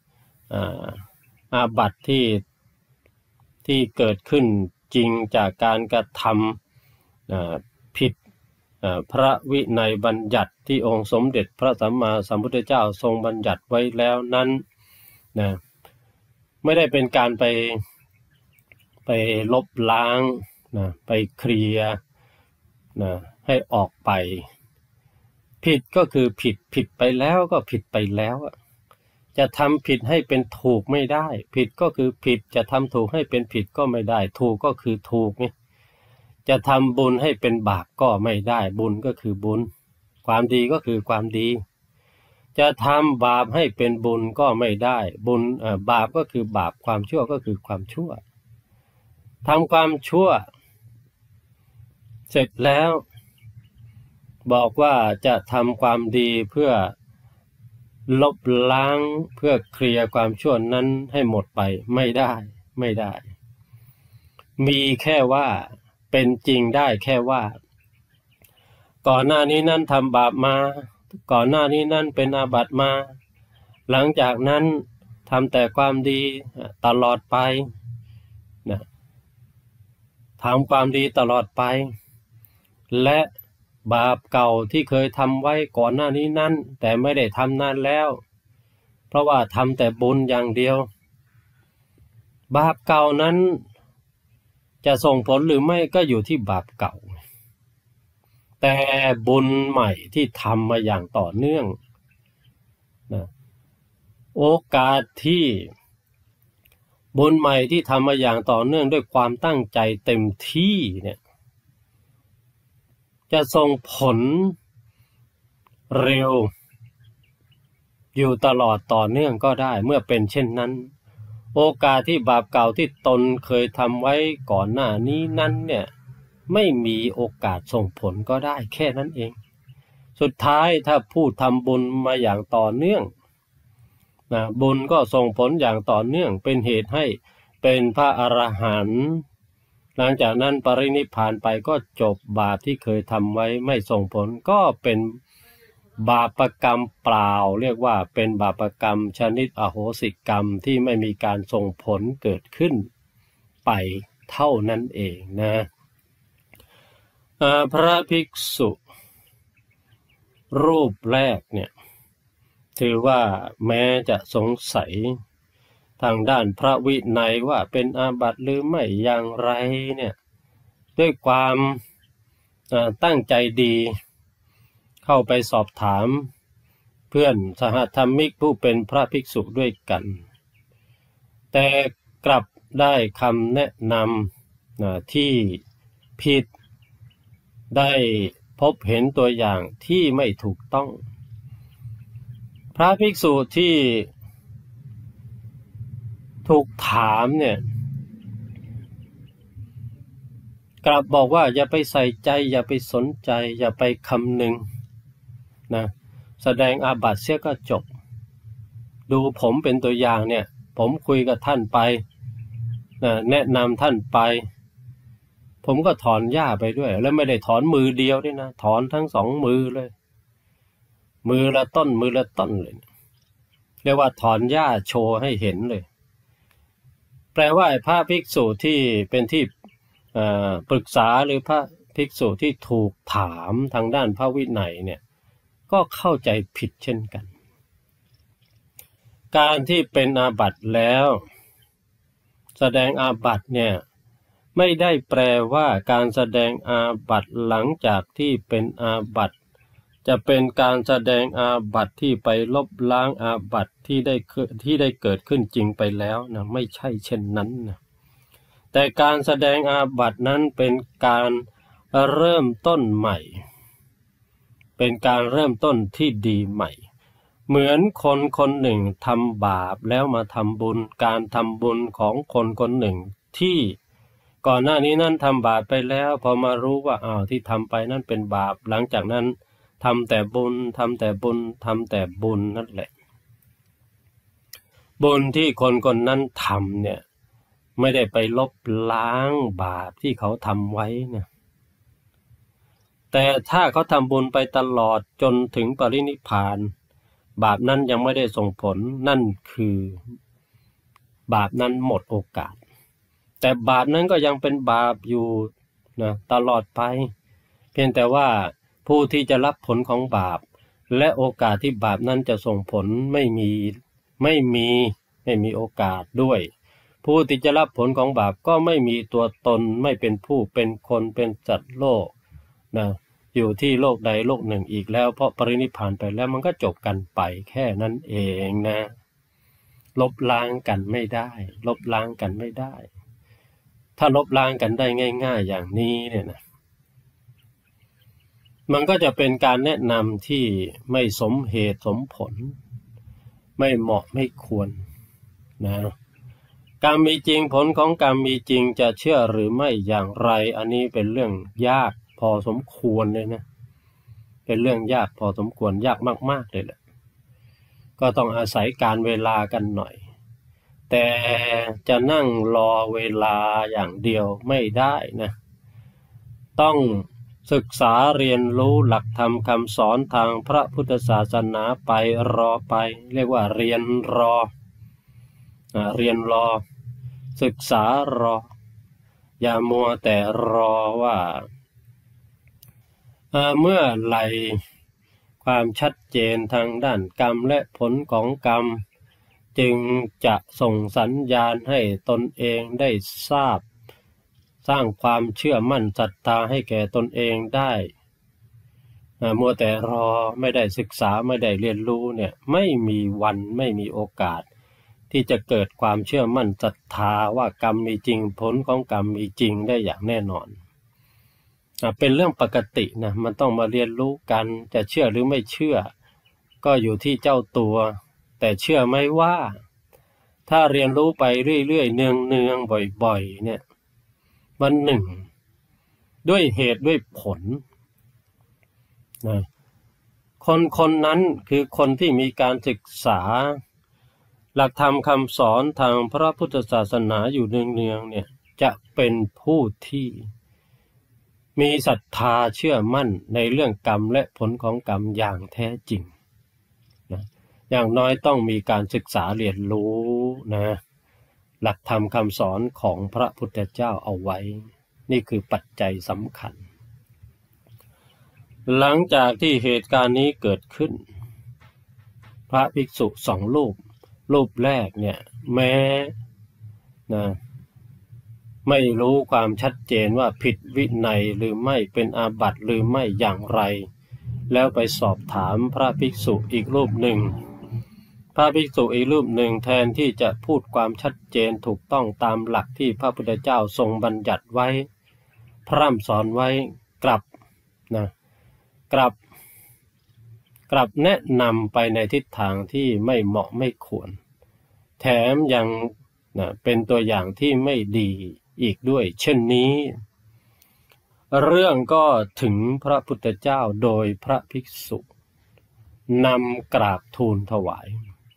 อาบัติที่เกิดขึ้นจริงจากการกระทำผิดพระวินัยบัญญัติที่องค์สมเด็จพระสัมมาสัมพุทธเจ้าทรงบัญญัติไว้แล้วนั้นนะไม่ได้เป็นการไปลบล้างนะไปเคลียร์นะให้ออกไปผิดก็คือผิดไปแล้วก็ผิดไปแล้วจะทำผิดให้เป็นถูกไม่ได้ผิดก็คือผิดจะทำถูกให้เป็นผิดก็ไม่ได้ถูกก็คือถูกไงจะทำบุญให้เป็นบาปก็ไม่ได้บุญก็คือบุญความดีก็คือความดีจะทำบาปให้เป็นบุญก็ไม่ได้บุญบาปก็คือบาปความชั่วก็คือความชั่วทำความชั่วเสร็จแล้วบอกว่าจะทำความดีเพื่อลบล้างเพื่อเคลียร์ความชั่วนั้นให้หมดไปไม่ได้มีแค่ว่าเป็นจริงได้แค่ว่าก่อนหน้านี้นั้นทำบาปมาก่อนหน้านี้นั้นเป็นอาบัติมาหลังจากนั้นทำแต่ความดีตลอดไปนะทำความดีตลอดไปและบาปเก่าที่เคยทำไว้ก่อนหน้านี้นั้นแต่ไม่ได้ทำนานแล้วเพราะว่าทำแต่บุญอย่างเดียวบาปเก่านั้นจะส่งผลหรือไม่ก็อยู่ที่บาปเก่าแต่บุญใหม่ที่ทำมาอย่างต่อเนื่องนะโอกาสที่บุญใหม่ที่ทำมาอย่างต่อเนื่องด้วยความตั้งใจเต็มที่เนี่ยจะส่งผลเร็วอยู่ตลอดต่อเนื่องก็ได้เมื่อเป็นเช่นนั้นโอกาสที่บาปเก่าที่ตนเคยทำไว้ก่อนหน้านี้นั้นเนี่ยไม่มีโอกาสส่งผลก็ได้แค่นั้นเองสุดท้ายถ้าผู้ทำบุญมาอย่างต่อเนื่องนะบุญก็ส่งผลอย่างต่อเนื่องเป็นเหตุให้เป็นพระอรหันต์หลังจากนั้นปรินิพพานไปก็จบบาปที่เคยทำไว้ไม่ส่งผลก็เป็นบาปกรรมเปล่าเรียกว่าเป็นบาปกรรมชนิดอโหสิกรรมที่ไม่มีการส่งผลเกิดขึ้นไปเท่านั้นเองนะพระภิกษุรูปแรกเนี่ยถือว่าแม้จะสงสัยทางด้านพระวินัยว่าเป็นอาบัติหรือไม่อย่างไรเนี่ยด้วยความตั้งใจดีเข้าไปสอบถามเพื่อนสหธรรมิกผู้เป็นพระภิกษุด้วยกันแต่กลับได้คำแนะนำที่ผิดได้พบเห็นตัวอย่างที่ไม่ถูกต้องพระภิกษุที่ถูกถามเนี่ยกลับบอกว่าอย่าไปใส่ใจอย่าไปสนใจอย่าไปคำนึงนะแสดงอาบัติเสียก็จบดูผมเป็นตัวอย่างเนี่ยผมคุยกับท่านไปแนะนำท่านไปผมก็ถอนหญ้าไปด้วยแล้วไม่ได้ถอนมือเดียวด้วยนะถอนทั้งสองมือเลยมือละต้นมือละต้นเลยเรียกว่าถอนหญ้าโชว์ให้เห็นเลยแปลว่าพระภิกษุที่เป็นที่ปรึกษาหรือพระภิกษุที่ถูกถามทางด้านพระวินัยเนี่ยก็เข้าใจผิดเช่นกันการที่เป็นอาบัติแล้วแสดงอาบัติเนี่ยไม่ได้แปลว่าการแสดงอาบัติหลังจากที่เป็นอาบัติจะเป็นการแสดงอาบัติที่ไปลบล้างอาบัติที่ได้เกิดขึ้นจริงไปแล้วนะไม่ใช่เช่นนั้นนะแต่การแสดงอาบัตินั้นเป็นการเริ่มต้นใหม่เป็นการเริ่มต้นที่ดีใหม่เหมือนคนคนหนึ่งทำบาปแล้วมาทำบุญการทำบุญของคนคนหนึ่งที่ก่อนหน้านี้นั้นทำบาปไปแล้วพอมารู้ว่าที่ทำไปนั้นเป็นบาปหลังจากนั้นทำแต่บุญทำแต่บุญทำแต่บุญนั่นแหละบุญที่คนคนนั้นทำเนี่ยไม่ได้ไปลบล้างบาปที่เขาทำไว้นะแต่ถ้าเขาทำบุญไปตลอดจนถึงปรินิพพานบาปนั้นยังไม่ได้ส่งผลนั่นคือบาปนั้นหมดโอกาสแต่บาปนั้นก็ยังเป็นบาปอยู่นะตลอดไปเพียงแต่ว่าผู้ที่จะรับผลของบาปและโอกาสที่บาปนั้นจะส่งผลไม่มีโอกาสด้วยผู้ที่จะรับผลของบาปก็ไม่มีตัวตนไม่เป็นผู้เป็นคนเป็นสัตว์โลกนะอยู่ที่โลกใดโลกหนึ่งอีกแล้วเพราะปรินิพพานไปแล้วมันก็จบกันไปแค่นั้นเองนะลบล้างกันไม่ได้ลบล้างกันไม่ได้ถ้าลบล้างกันได้ง่ายๆอย่างนี้เนี่ยนะมันก็จะเป็นการแนะนำที่ไม่สมเหตุสมผลไม่เหมาะไม่ควรนะกรรมมีจริงผลของกรรมมีจริงจะเชื่อหรือไม่อย่างไรอันนี้เป็นเรื่องยากพอสมควรเลยนะเป็นเรื่องยากพอสมควรยากมากๆเลยแหละก็ต้องอาศัยการเวลากันหน่อยแต่จะนั่งรอเวลาอย่างเดียวไม่ได้นะต้องศึกษาเรียนรู้หลักธรรมคำสอนทางพระพุทธศาสนาไปรอไปเรียกว่าเรียนรอศึกษารออย่ามัวแต่รอว่าเมื่อไหร่ความชัดเจนทางด้านกรรมและผลของกรรมจึงจะส่งสัญญาณให้ตนเองได้ทราบสร้างความเชื่อมั่นศรัทธาให้แก่ตนเองได้มัวแต่รอไม่ได้ศึกษาไม่ได้เรียนรู้เนี่ยไม่มีวันไม่มีโอกาสที่จะเกิดความเชื่อมั่นศรัทธาว่ากรรมมีจริงผลของกรรมมีจริงได้อย่างแน่นอนเป็นเรื่องปกตินะมันต้องมาเรียนรู้กันจะเชื่อหรือไม่เชื่อก็อยู่ที่เจ้าตัวแต่เชื่อไหมว่าถ้าเรียนรู้ไปเรื่อยๆเนืองๆบ่อยๆเนี่ยวันหนึ่งด้วยเหตุด้วยผลนะคนนั้นคือคนที่มีการศึกษาหลักธรรมคำสอนทางพระพุทธศาสนาอยู่เนืองๆเนี่ยจะเป็นผู้ที่มีศรัทธาเชื่อมั่นในเรื่องกรรมและผลของกรรมอย่างแท้จริงนะอย่างน้อยต้องมีการศึกษาเรียนรู้นะหลักธรรมคำสอนของพระพุทธเจ้าเอาไว้นี่คือปัจจัยสำคัญหลังจากที่เหตุการณ์นี้เกิดขึ้นพระภิกษุ2 รูปแรกเนี่ยแม้นะไม่รู้ความชัดเจนว่าผิดวินัยหรือไม่เป็นอาบัติหรือไม่อย่างไรแล้วไปสอบถามพระภิกษุอีกรูปหนึ่งพระภิกษุอีกรูปหนึ่งแทนที่จะพูดความชัดเจนถูกต้องตามหลักที่พระพุทธเจ้าทรงบัญญัติไว้พร่ำสอนไว้กลับแนะนำไปในทิศทางที่ไม่เหมาะไม่ควรแถมยังเป็นตัวอย่างที่ไม่ดีอีกด้วยเช่นนี้เรื่องก็ถึงพระพุทธเจ้าโดยพระภิกษุนำกราบทูลถวาย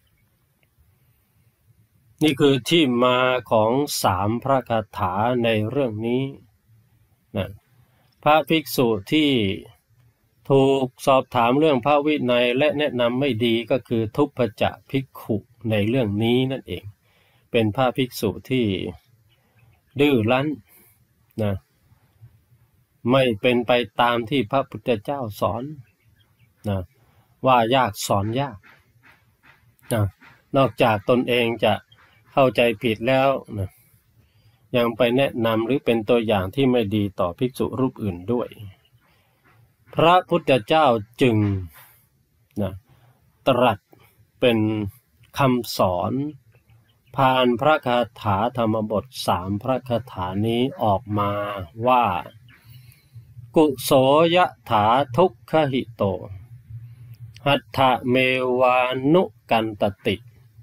นี่คือที่มาของ3 พระคาถาในเรื่องนี้นะพระภิกษุที่ถูกสอบถามเรื่องพระวินัยและแนะนำไม่ดีก็คือทุพพจะภิกขุในเรื่องนี้นั่นเองเป็นพระภิกษุที่ดื้อรั้นนะไม่เป็นไปตามที่พระพุทธเจ้าสอนนะว่ายากสอนยากนะนอกจากตนเองจะเข้าใจผิดแล้วนะยังไปแนะนำหรือเป็นตัวอย่างที่ไม่ดีต่อภิกษุรูปอื่นด้วยพระพุทธเจ้าจึงตรัสเป็นคำสอนผ่านพระคาถาธรรมบท3 พระคาถานี้ออกมาว่ากุโสยถาทุกขหิโตหัตถะเมวานุกันตติ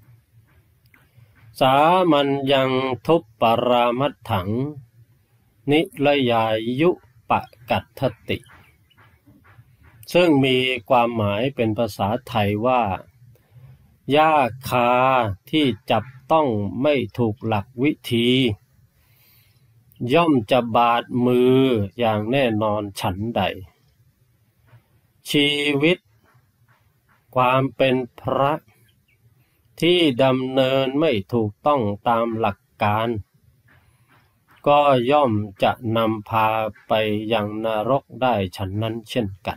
สามัญญังทุปปรามัตถังนิรยายุปกัตถติซึ่งมีความหมายเป็นภาษาไทยว่าหญ้าคาที่จับต้องไม่ถูกหลักวิธีย่อมจะบาดมืออย่างแน่นอนฉันใดชีวิตความเป็นพระที่ดำเนินไม่ถูกต้องตามหลักการก็ย่อมจะนำพาไปยังนรกได้ฉันนั้นเช่นกัน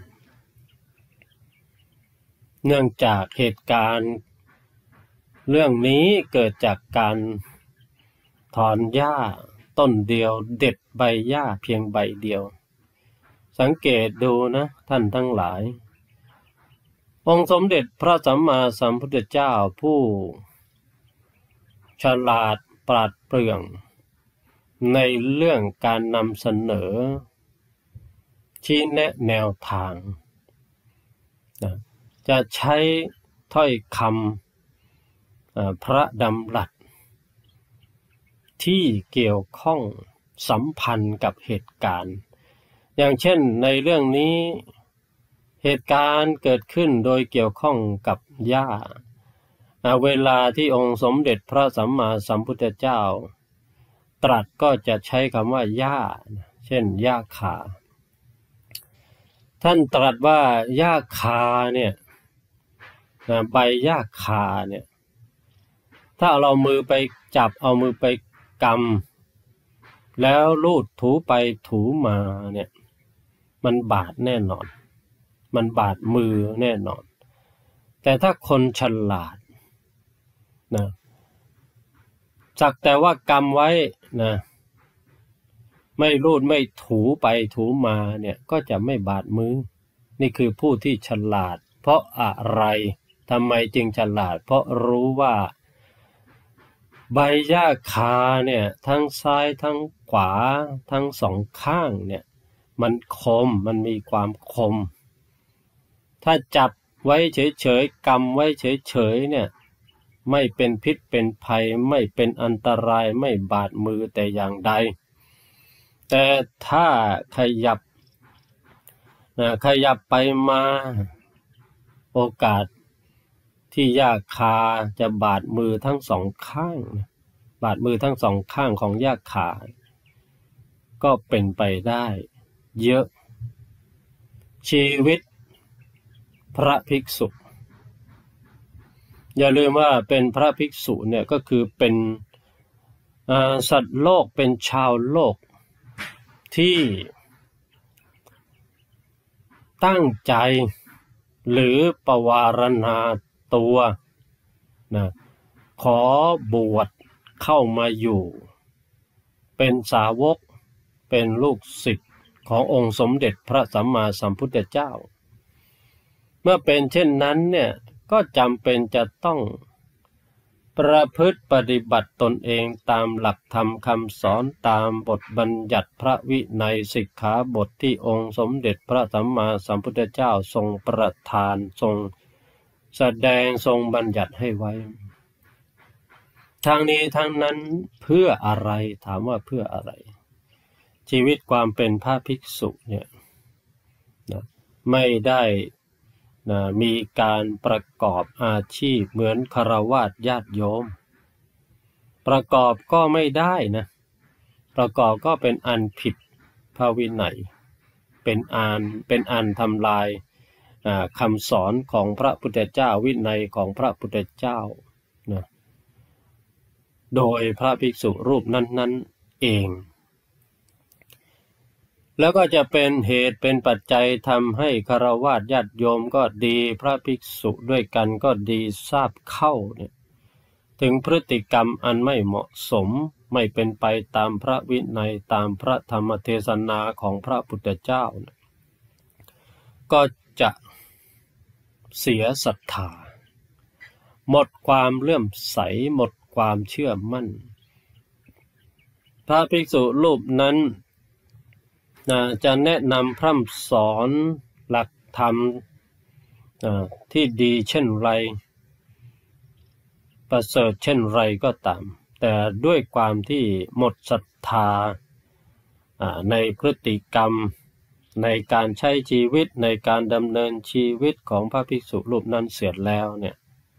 เนื่องจากเหตุการณ์เรื่องนี้เกิดจากการถอนหญ้าต้นเดียวเด็ดใบหญ้าเพียงใบเดียวสังเกตดูนะท่านทั้งหลายองค์สมเด็จพระสัมมาสัมพุทธเจ้าผู้ฉลาดปราดเปรื่องในเรื่องการนำเสนอชี้แนะแนวทางจะใช้ถ้อยคำพระดำรัสที่เกี่ยวข้องสัมพันธ์กับเหตุการณ์อย่างเช่นในเรื่องนี้เหตุการณ์เกิดขึ้นโดยเกี่ยวข้องกับหญ้าเวลาที่องค์สมเด็จพระสัมมาสัมพุทธเจ้าตรัสก็จะใช้คำว่าหญ้าเช่นหญ้าคาท่านตรัสว่าหญ้าคาเนี่ยใบหญ้าคาเนี่ยถ้าเรามือไปจับเอามือไปกำแล้วลูดถูไปถูมาเนี่ยมันบาดแน่นอนมันบาดมือแน่นอนแต่ถ้าคนฉลาดนะสักแต่ว่ากำไว้นะไม่ลูดไม่ถูไปถูมาเนี่ยก็จะไม่บาดมือนี่คือผู้ที่ฉลาดเพราะอะไรทำไมจึงฉลาดเพราะรู้ว่าใบหญ้าคาเนี่ยทั้งซ้ายทั้งขวาทั้ง2 ข้างเนี่ยมันคมมันมีความคมถ้าจับไว้เฉยๆกำไว้เฉยๆเนี่ยไม่เป็นพิษเป็นภัยไม่เป็นอันตรายไม่บาดมือแต่อย่างใดแต่ถ้าขยับไปมาโอกาสที่หญ้าคาจะบาดมือทั้ง2 ข้างบาดมือทั้ง2 ข้างของหญ้าคาก็เป็นไปได้เยอะชีวิตพระภิกษุอย่าลืมว่าเป็นพระภิกษุเนี่ยก็คือเป็นสัตว์โลกเป็นชาวโลกที่ตั้งใจหรือปวารณาตัวนะขอบวชเข้ามาอยู่เป็นสาวกเป็นลูกศิษย์ขององค์สมเด็จพระสัมมาสัมพุทธเจ้าเมื่อเป็นเช่นนั้นเนี่ยก็จำเป็นจะต้องประพฤติปฏิบัติตนเองตามหลักธรรมคำสอนตามบทบัญญัติพระวินัยสิกขาบทที่องค์สมเด็จพระสัมมาสัมพุทธเจ้าทรงประทานทรงแสดงทรงบัญญัติให้ไว้ทางนี้ทั้งนั้นเพื่ออะไรถามว่าเพื่ออะไรชีวิตความเป็นพระภิกษุเนี่ยไม่ได้มีการประกอบอาชีพเหมือนฆราวาสญาติโยมประกอบก็ไม่ได้นะประกอบก็เป็นอันผิดพระวินัยเป็นอันทำลายคำสอนของพระพุทธเจ้าวินัยของพระพุทธเจ้านะโดยพระภิกษุรูปนั้นๆเองแล้วก็จะเป็นเหตุเป็นปัจจัยทำให้ฆราวาสญาติโยมก็ดีพระภิกษุด้วยกันก็ดีทราบเข้าเนี่ยถึงพฤติกรรมอันไม่เหมาะสมไม่เป็นไปตามพระวินัยตามพระธรรมเทศนาของพระพุทธเจ้าก็จะเสียศรัทธาหมดความเลื่อมใสหมดความเชื่อมั่นพระภิกษุรูปนั้นจะแนะนำพร่ำสอนหลักธรรมที่ดีเช่นไรประเสริฐเช่นไรก็ตามแต่ด้วยความที่หมดศรัทธาในพฤติกรรมในการใช้ชีวิตในการดำเนินชีวิตของพระภิกษุรูปนั้นเสียแล้วเนี่ย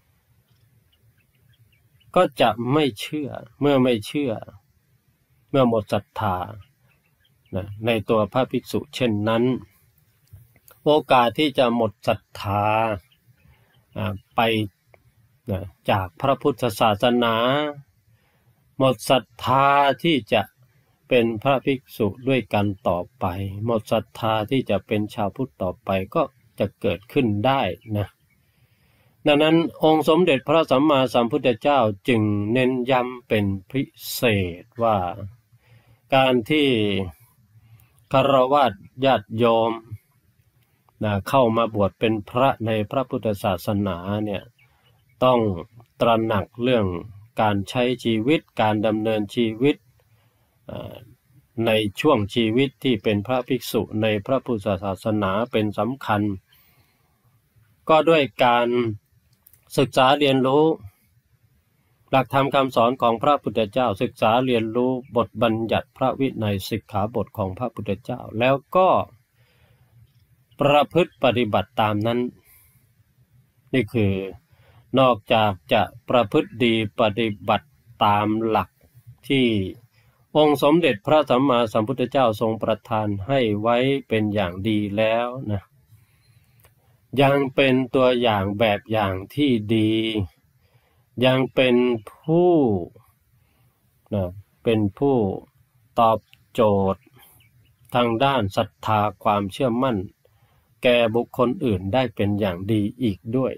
ก็จะไม่เชื่อเมื่อไม่เชื่อเมื่อหมดศรัทธาในตัวพระภิกษุเช่นนั้นโอกาสที่จะหมดศรัทธาไปจากพระพุทธศาสนาหมดศรัทธาที่จะเป็นพระภิกษุด้วยกันต่อไปหมดศรัทธาที่จะเป็นชาวพุทธต่อไปก็จะเกิดขึ้นได้นะดังนั้นองค์สมเด็จพระสัมมาสัมพุทธเจ้าจึงเน้นย้ำเป็นพิเศษว่าการที่ฆราวาสญาติโยมเข้ามาบวชเป็นพระในพระพุทธศาสนาเนี่ยต้องตระหนักเรื่องการใช้ชีวิตการดำเนินชีวิตในช่วงชีวิตที่เป็นพระภิกษุในพระพุทธศาสนาเป็นสำคัญก็ด้วยการศึกษาเรียนรู้หลักธรรมคำสอนของพระพุทธเจ้าศึกษาเรียนรู้บทบัญญัติพระวินัยสิกขาบทของพระพุทธเจ้าแล้วก็ประพฤติปฏิบัติตามนั้นนี่คือนอกจากจะประพฤติดีปฏิบัติตามหลักที่องค์สมเด็จพระสัมมาสัมพุทธเจ้าทรงประทานให้ไว้เป็นอย่างดีแล้วนะยังเป็นตัวอย่างแบบอย่างที่ดียังเป็นผู้ตอบโจทย์ทางด้านศรัทธาความเชื่อมั่นแก่บุคคลอื่นได้เป็นอย่างดีอีกด้วย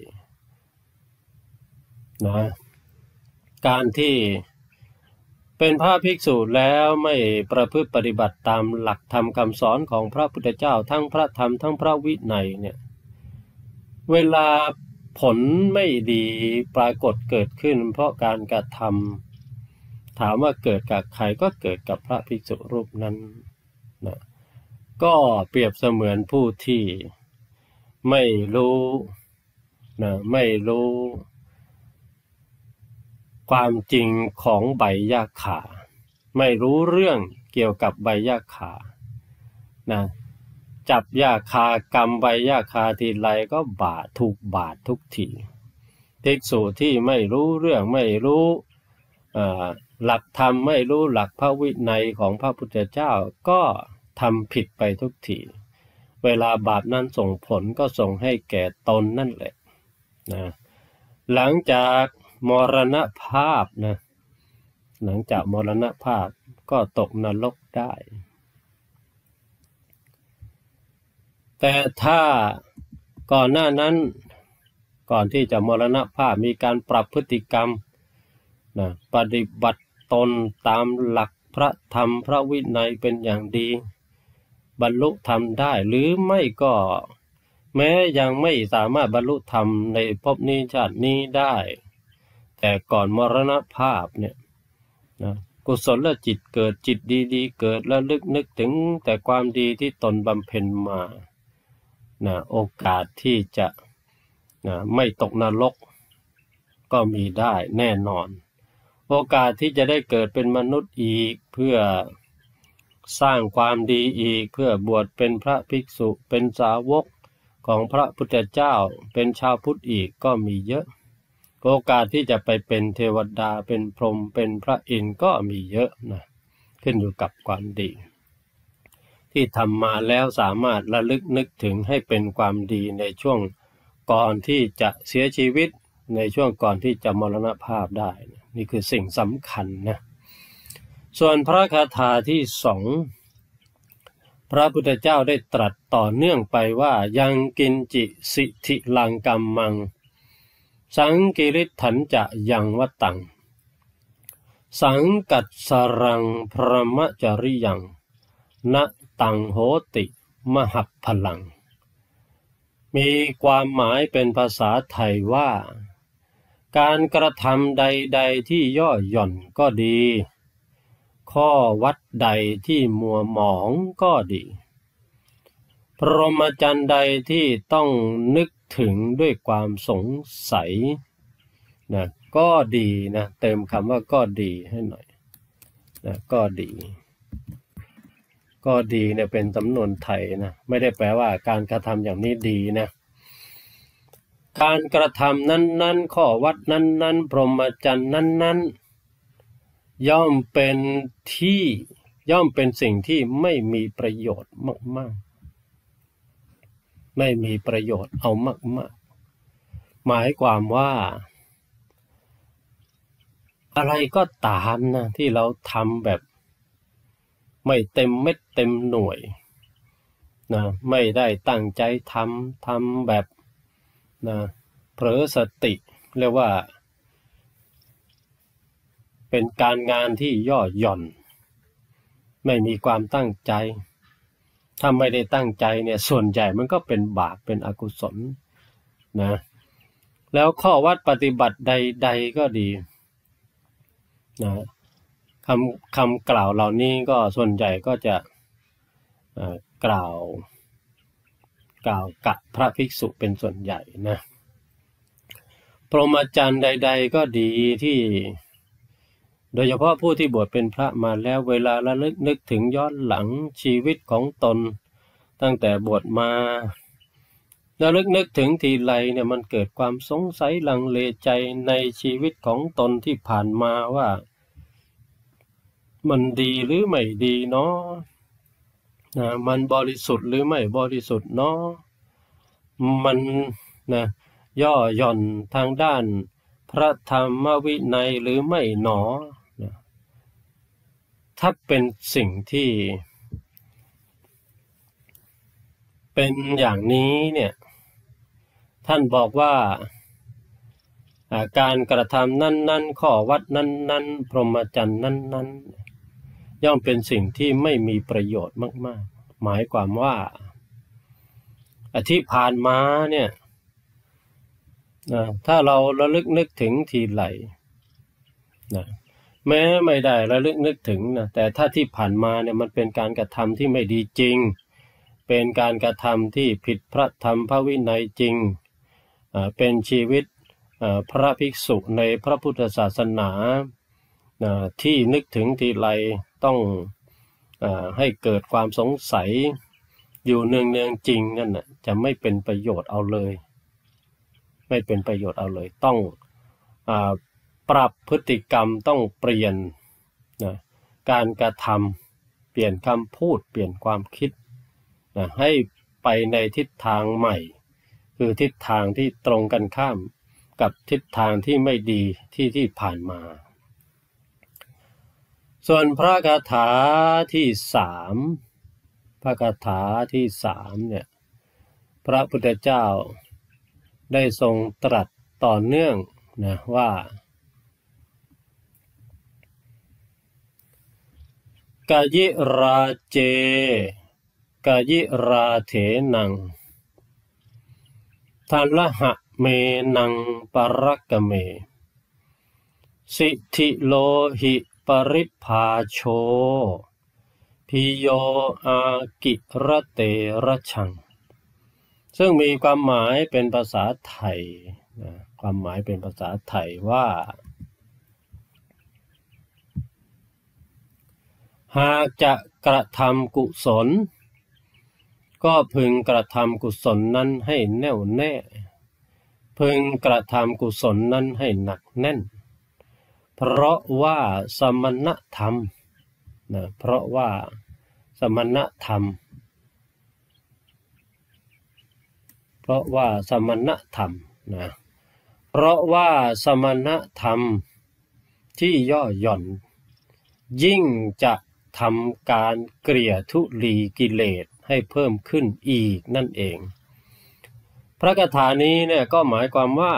นะการที่เป็นพระภิกษุแล้วไม่ประพฤติปฏิบัติตามหลักธรรมคำสอนของพระพุทธเจ้าทั้งพระธรรมทั้งพระวินัยเนี่ยเวลาผลไม่ดีปรากฏเกิดขึ้นเพราะการกระทำถามว่าเกิดกับใครก็เกิดกับพระภิกษุรูปนั้นนะก็เปรียบเสมือนผู้ที่ไม่รู้ไม่รู้ความจริงของใบหญ้าคาไม่รู้เรื่องเกี่ยวกับใบหญ้าคานะจับหญ้าคากำใบหญ้าคาทีไรก็ถูกบาดทุกทีภิกษุที่ไม่รู้เรื่องไม่รู้หลักธรรมไม่รู้หลักพระวินัยของพระพุทธเจ้าก็ทำผิดไปทุกทีเวลาบาปนั้นส่งผลก็ส่งให้แก่ตนนั่นแหละนะหลังจากมรณภาพนะหลังจากมรณภาพก็ตกนรกได้แต่ถ้าก่อนหน้านั้นก่อนที่จะมรณภาพมีการปรับพฤติกรรมนะปฏิบัติตนตามหลักพระธรรมพระวินัยเป็นอย่างดีบรรลุธรรมได้หรือไม่ก็แม้ยังไม่สามารถบรรลุธรรมในภพนี้ชาตินี้ได้แต่ก่อนมรณภาพเนี่ยนะกุศลจิตเกิดจิตดีๆเกิดและลึกนึกถึงแต่ความดีที่ตนบำเพ็ญมานะโอกาสที่จะนะไม่ตกนรกก็มีได้แน่นอนโอกาสที่จะได้เกิดเป็นมนุษย์อีกเพื่อสร้างความดีอีกเพื่อบวชเป็นพระภิกษุเป็นสาวกของพระพุทธเจ้าเป็นชาวพุทธอีกก็มีเยอะโอกาสที่จะไปเป็นเทวดาเป็นพรหมเป็นพระอินทร์ก็มีเยอะนะขึ้นอยู่กับความดีที่ทำมาแล้วสามารถระลึกนึกถึงให้เป็นความดีในช่วงก่อนที่จะเสียชีวิตในช่วงก่อนที่จะมรณภาพได้นี่คือสิ่งสำคัญนะส่วนพระคาถาที่สองพระพุทธเจ้าได้ตรัสต่อเนื่องไปว่ายังกินจิสิทธิลังกัมมังสังกิริถันจะยังวตังสังกัดสรังพรหมจริยังนะตังโหติมหัพพลังมีความหมายเป็นภาษาไทยว่าการกระทำใดๆที่ย่อหย่อนก็ดีข้อวัดใดที่มัวหมองก็ดีพรหมจรรย์ใดที่ต้องนึกถึงด้วยความสงสัยนะก็ดีนะเติมคำว่าก็ดีให้หน่อยนะก็ดีก็ดีเนี่ยเป็นสำนวนไทยนะไม่ได้แปลว่าการกระทำอย่างนี้ดีนะการกระทำนั้นๆข้อวัดนั้นๆพรหมจรรย์นั้นๆย่อมเป็นสิ่งที่ไม่มีประโยชน์มากๆไม่มีประโยชน์เอามากๆหมายความว่าอะไรก็ตามนะที่เราทำแบบไม่เต็มเม็ดเต็มหน่วยนะไม่ได้ตั้งใจทำแบบนะเผลอสติเรียกว่าเป็นการงานที่ย่อหย่อนไม่มีความตั้งใจถ้าไม่ได้ตั้งใจเนี่ยส่วนใหญ่มันก็เป็นบาปเป็นอกุศลนะแล้วข้อวัดปฏิบัติใดๆก็ดีนะคำกล่าวเหล่านี้ก็ส่วนใหญ่ก็จะกล่าวกับพระภิกษุเป็นส่วนใหญ่นะพรหมจรรย์ใดๆก็ดีที่โดยเฉพาะผู้ที่บวชเป็นพระมาแล้วเวลาระลึกนึกถึงย้อนหลังชีวิตของตนตั้งแต่บวชมาระลึกนึกถึงทีไรเนี่ยมันเกิดความสงสัยลังเลใจในชีวิตของตนที่ผ่านมาว่ามันดีหรือไม่ดีเนาะมันบริสุทธิ์หรือไม่บริสุทธิ์เนาะมันนะย่อหย่อนทางด้านพระธรรมวินัยหรือไม่หนอนะถ้าเป็นสิ่งที่เป็นอย่างนี้เนี่ยท่านบอกว่าการกระทำนั้นๆข้อวัดนั้นๆพรหมจรรย์นั้นๆย่อมเป็นสิ่งที่ไม่มีประโยชน์มากๆหมายความว่าที่ผ่านมาเนี่ยถ้าเราระลึกนึกถึงทีไรนะแม้ไม่ได้ระลึกนึกถึงนะแต่ถ้าที่ผ่านมาเนี่ยมันเป็นการกระทำที่ไม่ดีจริงเป็นการกระทำที่ผิดพระธรรมพระวินัยจริงเป็นชีวิตพระภิกษุในพระพุทธศาสนาที่นึกถึงทีไรต้องให้เกิดความสงสัยอยู่เนืองๆจริงนั่นน่ะจะไม่เป็นประโยชน์เอาเลยไม่เป็นประโยชน์เอาเลยต้องปรับพฤติกรรมต้องเปลี่ยนการกระทำเปลี่ยนคำพูดเปลี่ยนความคิดให้ไปในทิศทางใหม่คือทิศทางที่ตรงกันข้ามกับทิศทางที่ไม่ดีที่ผ่านมาส่วนพระคาถาที่3เนี่ยพระพุทธเจ้าได้ทรงตรัสต่อเนื่องนะว่ากายิราเจกายิราเถนังทัลหะเมนังปรักกเมสิทธิโลหิปริภาโชพิโยอากิระเตระชังซึ่งมีความหมายเป็นภาษาไทยความหมายเป็นภาษาไทยว่าหากจะกระทำกุศลก็พึงกระทำกุศลนั้นให้แน่วแน่พึงกระทำกุศลนั้นให้หนักแน่นเพราะว่าสมณธรรมเพราะว่าสมณธรรมเพราะว่าสมณธรรมเพราะว่าสมณธรรมที่ย่อหย่อนยิ่งจะทำการเกลี่ยทุลีกิเลสให้เพิ่มขึ้นอีกนั่นเองพระคาถานี้เนี่ยก็หมายความว่า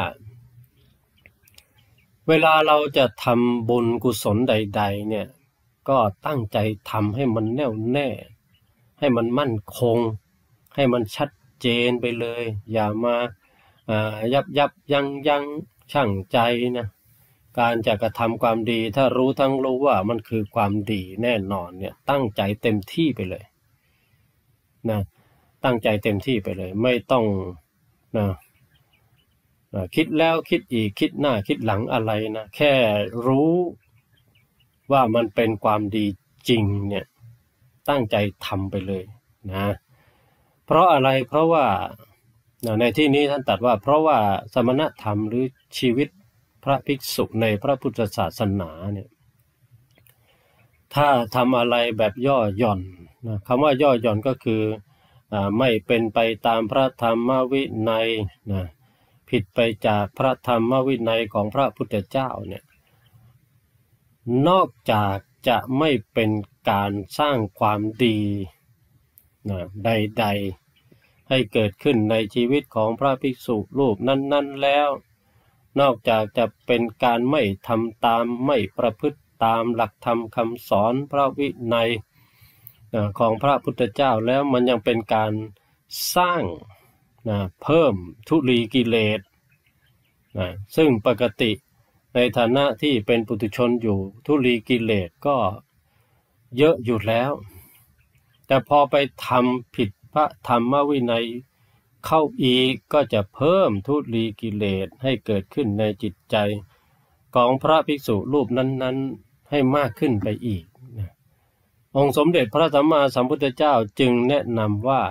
เวลาเราจะทำบุญกุศลใดๆเนี่ยก็ตั้งใจทำให้มันแน่วแน่ให้มันมั่นคงให้มันชัดเจนไปเลยอย่ามายับยั้งชั่งใจนะการจะกระทำความดีถ้ารู้ทั้งรู้ว่ามันคือความดีแน่นอนเนี่ยตั้งใจเต็มที่ไปเลยนะตั้งใจเต็มที่ไปเลยไม่ต้องนะคิดแล้วคิดอีกคิดหน้าคิดหลังอะไรนะแค่รู้ว่ามันเป็นความดีจริงเนี่ยตั้งใจทำไปเลยนะเพราะอะไรเพราะว่าในที่นี้ท่านตรัสว่าเพราะว่าสมณธรรมหรือชีวิตพระภิกษุในพระพุทธศาสนาเนี่ยถ้าทำอะไรแบบย่อหย่อนนะคำว่าย่อหย่อนก็คือไม่เป็นไปตามพระธรรมวินัยนะผิดไปจากพระธรรมวินัยของพระพุทธเจ้าเนี่ยนอกจากจะไม่เป็นการสร้างความดีนะใดๆให้เกิดขึ้นในชีวิตของพระภิกษุรูปนั้นๆแล้วนอกจากจะเป็นการไม่ทำตามไม่ประพฤติตามหลักธรรมคำสอนพระวินัยของพระพุทธเจ้าแล้วมันยังเป็นการสร้างเพิ่มทุลีกิเลสซึ่งปกติในฐานะที่เป็นปุถุชนอยู่ทุลีกิเลสก็เยอะอยู่แล้วแต่พอไปทำผิดพระธรรมวินัยเข้าอีกก็จะเพิ่มทุลีกิเลสให้เกิดขึ้นในจิตใจของพระภิกษุรูปนั้นๆให้มากขึ้นไปอีกองค์สมเด็จพระสัมมาสัมพุทธเจ้าจึงแนะนำว่า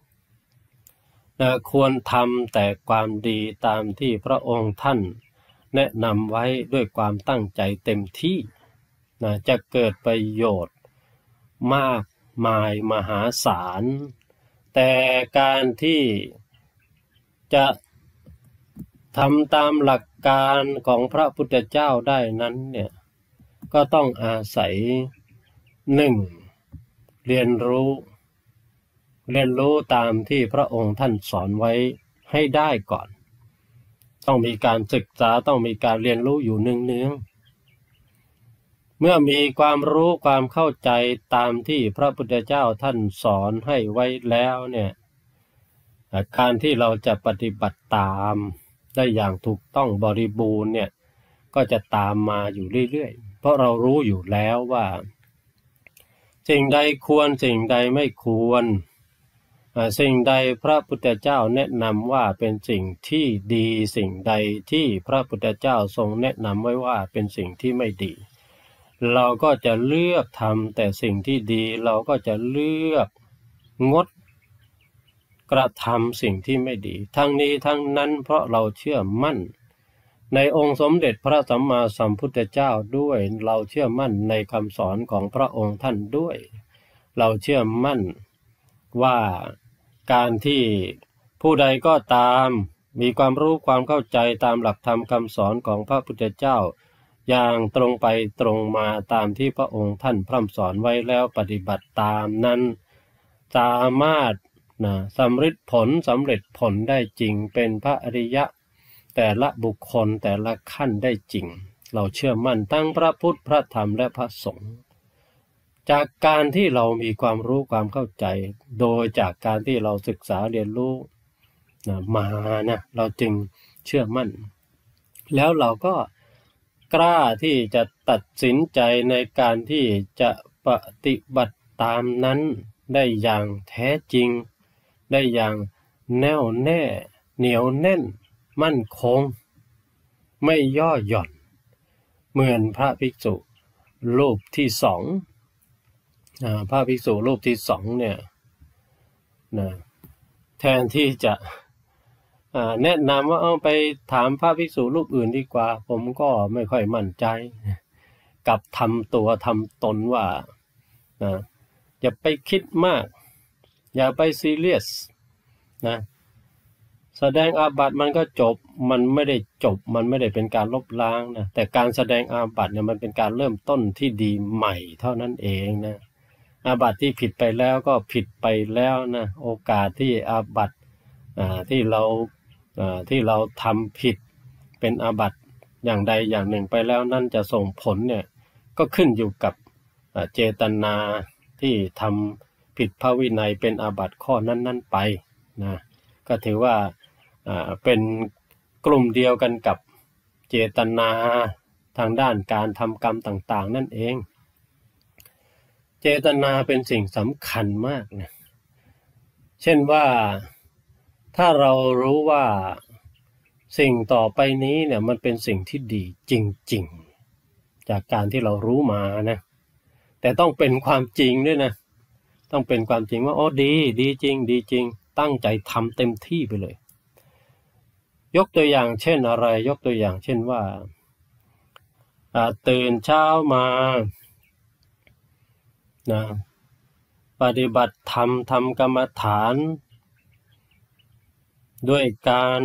ควรทำแต่ความดีตามที่พระองค์ท่านแนะนำไว้ด้วยความตั้งใจเต็มที่จะเกิดประโยชน์มากมายมหาศาลแต่การที่จะทำตามหลักการของพระพุทธเจ้าได้นั้นเนี่ยก็ต้องอาศัย1. เรียนรู้ตามที่พระองค์ท่านสอนไว้ให้ได้ก่อนต้องมีการศึกษาต้องมีการเรียนรู้อยู่เนืองๆเมื่อมีความรู้ความเข้าใจตามที่พระพุทธเจ้าท่านสอนให้ไว้แล้วเนี่ยการที่เราจะปฏิบัติตามได้อย่างถูกต้องบริบูรณ์เนี่ยก็จะตามมาอยู่เรื่อยๆเพราะเรารู้อยู่แล้วว่าสิ่งใดควรสิ่งใดไม่ควรสิ่งใดพระพุทธเจ้าแนะนำว่าเป็นสิ่งที่ดีสิ่งใดที่พระพุทธเจ้าทรงแนะนำไว้ว่าเป็นสิ่งที่ไม่ดีเราก็จะเลือกทำแต่สิ่งที่ดีเราก็จะเลือกงดกระทำสิ่งที่ไม่ดีทั้งนี้ทั้งนั้นเพราะเราเชื่อมั่นในองค์สมเด็จพระสัมมาสัมพุทธเจ้าด้วยเราเชื่อมั่นในคำสอนของพระองค์ท่านด้วยเราเชื่อมั่นว่าการที่ผู้ใดก็ตามมีความรู้ความเข้าใจตามหลักธรรมคำสอนของพระพุทธเจ้าอย่างตรงไปตรงมาตามที่พระองค์ท่านพร่ำสอนไว้แล้วปฏิบัติตามนั้นสามารถสำเร็จผลได้จริงเป็นพระอริยะแต่ละบุคคลแต่ละขั้นได้จริงเราเชื่อมั่นทั้งพระพุทธพระธรรมและพระสงฆ์จากการที่เรามีความรู้ความเข้าใจโดยจากการที่เราศึกษาเรียนรู้มาเราจึงเชื่อมั่นแล้วเราก็กล้าที่จะตัดสินใจในการที่จะปฏิบัติตามนั้นได้อย่างแท้จริงได้อย่างแน่วแน่เหนียวแน่นมั่นคงไม่ย่อหย่อนเหมือนพระภิกษุรูปที่สองพระภิกษุรูปที่สองเนี่ยแทนที่จะแนะนำว่าเอาไปถามพระภิกษุรูปอื่นดีกว่าผมก็ไม่ค่อยมั่นใจกับทำตัวทำตนว่าอย่าไปคิดมากอย่าไปซีเรียสแสดงอาบัติมันก็จบมันไม่ได้จบมันไม่ได้เป็นการลบล้างแต่การแสดงอาบัติเนี่ยมันเป็นการเริ่มต้นที่ดีใหม่เท่านั้นเองอาบัติที่ผิดไปแล้วก็ผิดไปแล้วโอกาสที่อาบัติที่เราทำผิดเป็นอาบัติอย่างใดอย่างหนึ่งไปแล้วนั่นจะส่งผลเนี่ยก็ขึ้นอยู่กับเจตนาที่ทำผิดพระวินัยเป็นอาบัติข้อนั้นไปก็ถือว่าเป็นกลุ่มเดียวกันกับเจตนาทางด้านการทำกรรมต่างๆนั่นเองเจตนาเป็นสิ่งสำคัญมากเช่นว่าถ้าเรารู้ว่าสิ่งต่อไปนี้เนี่ยมันเป็นสิ่งที่ดีจริงๆจากการที่เรารู้มาแต่ต้องเป็นความจริงด้วยต้องเป็นความจริงว่าดีจริงตั้งใจทำเต็มที่ไปเลยยกตัวอย่างเช่นอะไรยกตัวอย่างเช่นว่าตื่นเช้ามาปฏิบัติธรรมทำกรรมฐานด้วยการ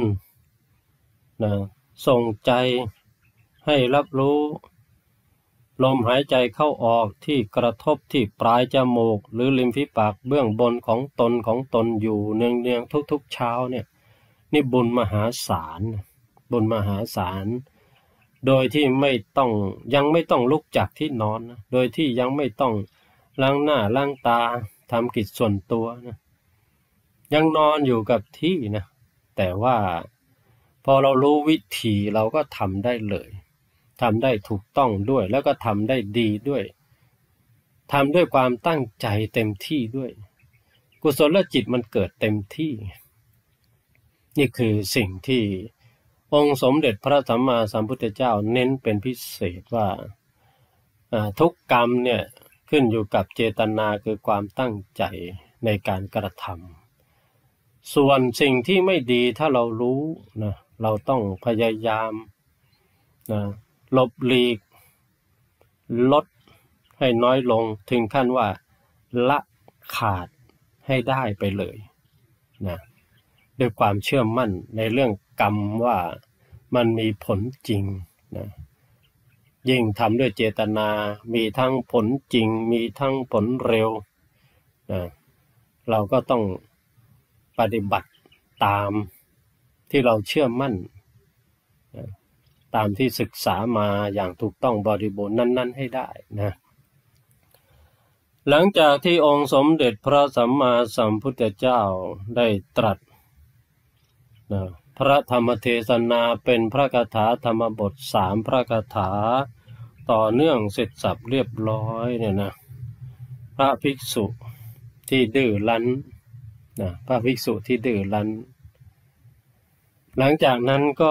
ส่งใจให้รับรู้ลมหายใจเข้าออกที่กระทบที่ปลายจมูกหรือริมฝีปากเบื้องบนของตนอยู่เนืองๆทุกๆเช้าเนี่ยนี่บุญมหาศาลโดยที่ยังไม่ต้องลุกจากที่นอนโดยที่ยังไม่ต้องล้างหน้าล้างตาทำกิจส่วนตัวยังนอนอยู่กับที่แต่ว่าพอเรารู้วิธีเราก็ทำได้เลยทำได้ถูกต้องด้วยแล้วก็ทำได้ดีด้วยทำด้วยความตั้งใจเต็มที่ด้วยกุศลจิตมันเกิดเต็มที่นี่คือสิ่งที่องค์สมเด็จพระสัมมาสัมพุทธเจ้าเน้นเป็นพิเศษว่าทุกกรรมเนี่ยขึ้นอยู่กับเจตนาคือความตั้งใจในการกระทำส่วนสิ่งที่ไม่ดีถ้าเรารู้เราต้องพยายามหลบหลีกลดให้น้อยลงถึงขั้นว่าละขาดให้ได้ไปเลยด้วยความเชื่อมั่นในเรื่องกรรมว่ามันมีผลจริงยิ่งทำด้วยเจตนามีทั้งผลจริงมีทั้งผลเร็วเราก็ต้องปฏิบัติตามที่เราเชื่อมั่นตามที่ศึกษามาอย่างถูกต้องบริบูรณ์นั้นๆให้ได้หลังจากที่องค์สมเด็จพระสัมมาสัมพุทธเจ้าได้ตรัสพระธรรมเทศนาเป็นพระคาถาธรรมบท3พระคาถาต่อเนื่องเสร็จสับเรียบร้อยพระภิกษุที่ดื้อรั้นพระภิกษุที่ดื้อรั้นหลังจากนั้นก็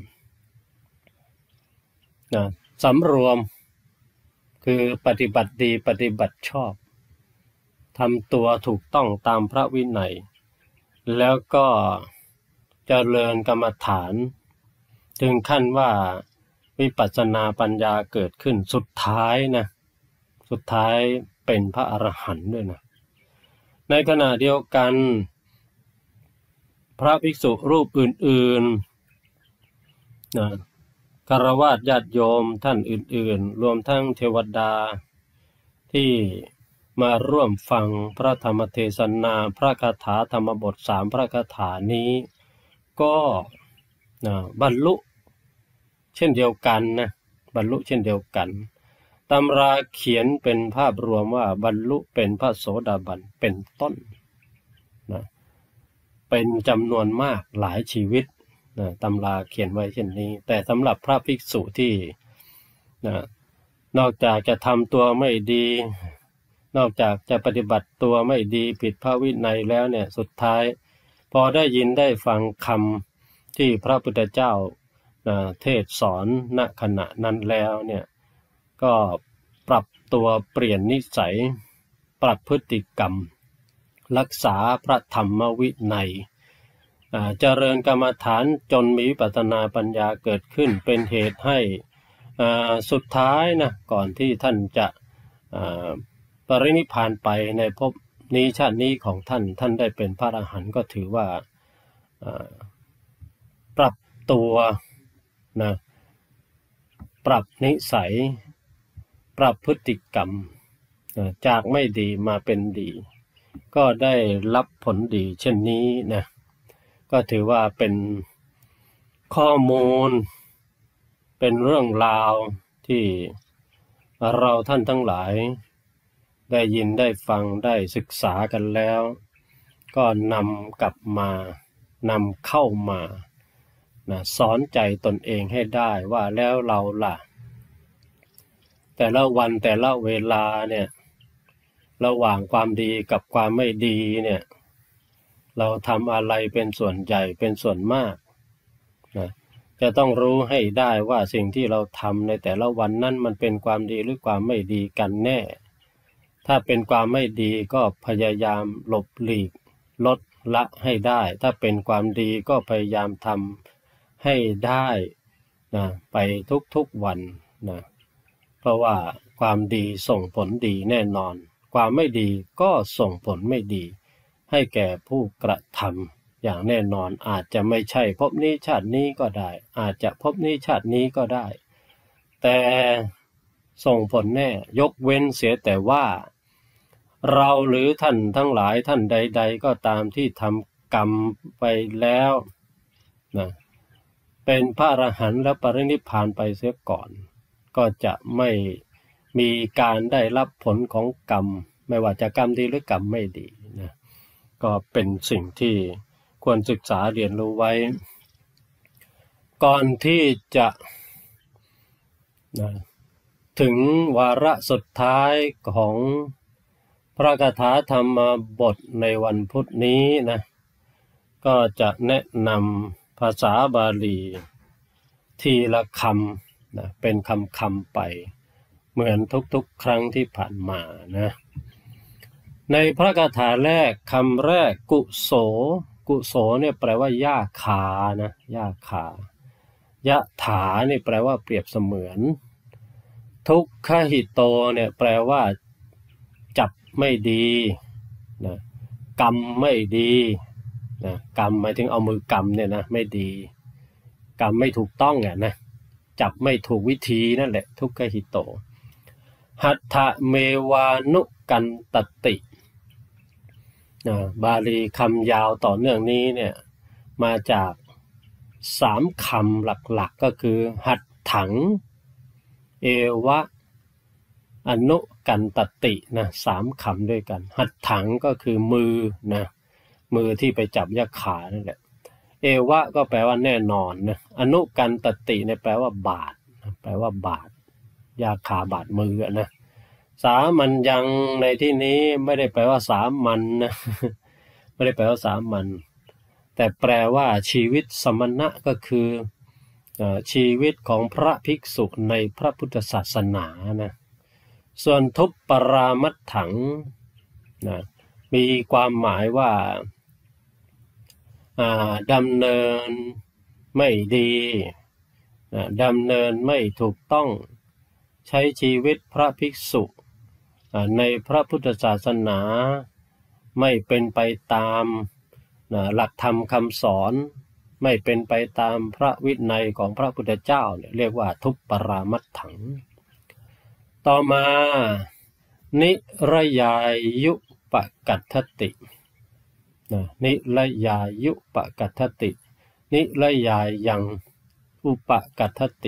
สำรวมคือปฏิบัติดีปฏิบัติชอบทำตัวถูกต้องตามพระวินัยแล้วก็เจริญกรรมฐานถึงขั้นว่าวิปัสสนาปัญญาเกิดขึ้นสุดท้ายเป็นพระอรหันต์ด้วยนะในขณะเดียวกันพระภิกษุรูปอื่นๆนะฆราวาสญาติโยมท่านอื่นๆรวมทั้งเทวดาที่มาร่วมฟังพระธรรมเทศนาพระคาถาธรรมบท3พระคาถานี้ก็บรรลุเช่นเดียวกันนะบรรลุเช่นเดียวกันตำราเขียนเป็นภาพรวมว่าบรรลุเป็นพระโสดาบันเป็นต้นนะเป็นจำนวนมากหลายชีวิตนะตำราเขียนไว้เช่นนี้แต่สำหรับพระภิกษุที่นะนอกจากจะทำตัวไม่ดีนอกจากจะปฏิบัติตัวไม่ดีผิดพระวินัยแล้วเนี่ยสุดท้ายพอได้ยินได้ฟังคำที่พระพุทธเจ้าเทศสอนณขณะนั้นแล้วเนี่ยก็ปรับตัวเปลี่ยนนิสัยปรับพฤติกรรมรักษาพระธรรมวินัยเจริญกรรมฐานจนมีวิปัสสนาปัญญาเกิดขึ้นเป็นเหตุให้สุดท้ายนะก่อนที่ท่านจะปรินิพพานไปในภพนี้ชาตินี้ของท่านได้เป็นพระอรหันต์ก็ถือว่าปรับตัวนะปรับนิสัยปรับพฤติกรรมจากไม่ดีมาเป็นดีก็ได้รับผลดีเช่นนี้นะก็ถือว่าเป็นข้อมูลเป็นเรื่องราวที่เราท่านทั้งหลายได้ยินได้ฟังได้ศึกษากันแล้วก็นำกลับมานำเข้ามานะสอนใจตนเองให้ได้ว่าแล้วเราล่ะแต่ละวันแต่ละเวลาเนี่ยระหว่างความดีกับความไม่ดีเนี่ยเราทำอะไรเป็นส่วนใหญ่เป็นส่วนมากนะจะต้องรู้ให้ได้ว่าสิ่งที่เราทำในแต่ละวันนั้นมันเป็นความดีหรือความไม่ดีกันแน่ถ้าเป็นความไม่ดีก็พยายามหลบหลีกลดละให้ได้ถ้าเป็นความดีก็พยายามทำให้ได้นะไปทุกๆวันนะเพราะว่าความดีส่งผลดีแน่นอนความไม่ดีก็ส่งผลไม่ดีให้แก่ผู้กระทำอย่างแน่นอนอาจจะไม่ใช่ภพนี้ชาตินี้ก็ได้อาจจะภพนี้ชาตินี้ก็ได้แต่ส่งผลแน่ยกเว้นเสียแต่ว่าเราหรือท่านทั้งหลายท่านใดๆก็ตามที่ทำกรรมไปแล้วนะเป็นพระอรหันต์และปรินิพพานไปเสียก่อนก็จะไม่มีการได้รับผลของกรรมไม่ว่าจะกรรมดีหรือกรรมไม่ดีนะก็เป็นสิ่งที่ควรศึกษาเรียนรู้ไว้ก่อนที่จะนะถึงวาระสุดท้ายของพระคาถาธรรมบทในวันพุธนี้นะก็จะแนะนำภาษาบาลีทีละคำนะเป็นคำไปเหมือนทุกๆครั้งที่ผ่านมานะในพระคาถาแรกคำแรกกุโสเนี่ยแปลว่าหญ้าคานะหญ้าคายะถานี่แปลว่าเปรียบเสมือนทุกขหิโตเนี่ยแปลว่าจับไม่ดีนะกรรมไม่ดีนะกรรมหมายถึงเอามือกรรมเนี่ยนะไม่ดีกรรมไม่ถูกต้องอ่ะนะจับไม่ถูกวิธีนั่นแหละทุกขหิโตหัตถเมวานุกันตติบาลีคำยาวต่อเนื่องนี้เนี่ยมาจาก3คำหลักๆก็คือหัตถังเอวะอนุกันตตินะ3คำด้วยกันหัตถังก็คือมือนะมือที่ไปจับยาขานั่นแหละเอวะก็แปลว่าแน่นอนนะอนุกันตติเนี่ยแปลว่าบาดแปลว่าบาดยาขาบาดมือนะสามัญยังในที่นี้ไม่ได้แปลว่าสามัญนะไม่ได้แปลว่าสามัญแต่แปลว่าชีวิตสมณะก็คือชีวิตของพระภิกษุในพระพุทธศาสนานะส่วนทุปปรามัตถังนะมีความหมายว่าดำเนินไม่ดีดำเนินไม่ถูกต้องใช้ชีวิตพระภิกษุในพระพุทธศาสนาไม่เป็นไปตามหลักธรรมคำสอนไม่เป็นไปตามพระวินัยของพระพุทธเจ้าเรียกว่าทุปปรามัตถังต่อมานิรยายุปกัตถตินิรยายุปกัตถตินิรยายังอุปกัตถติ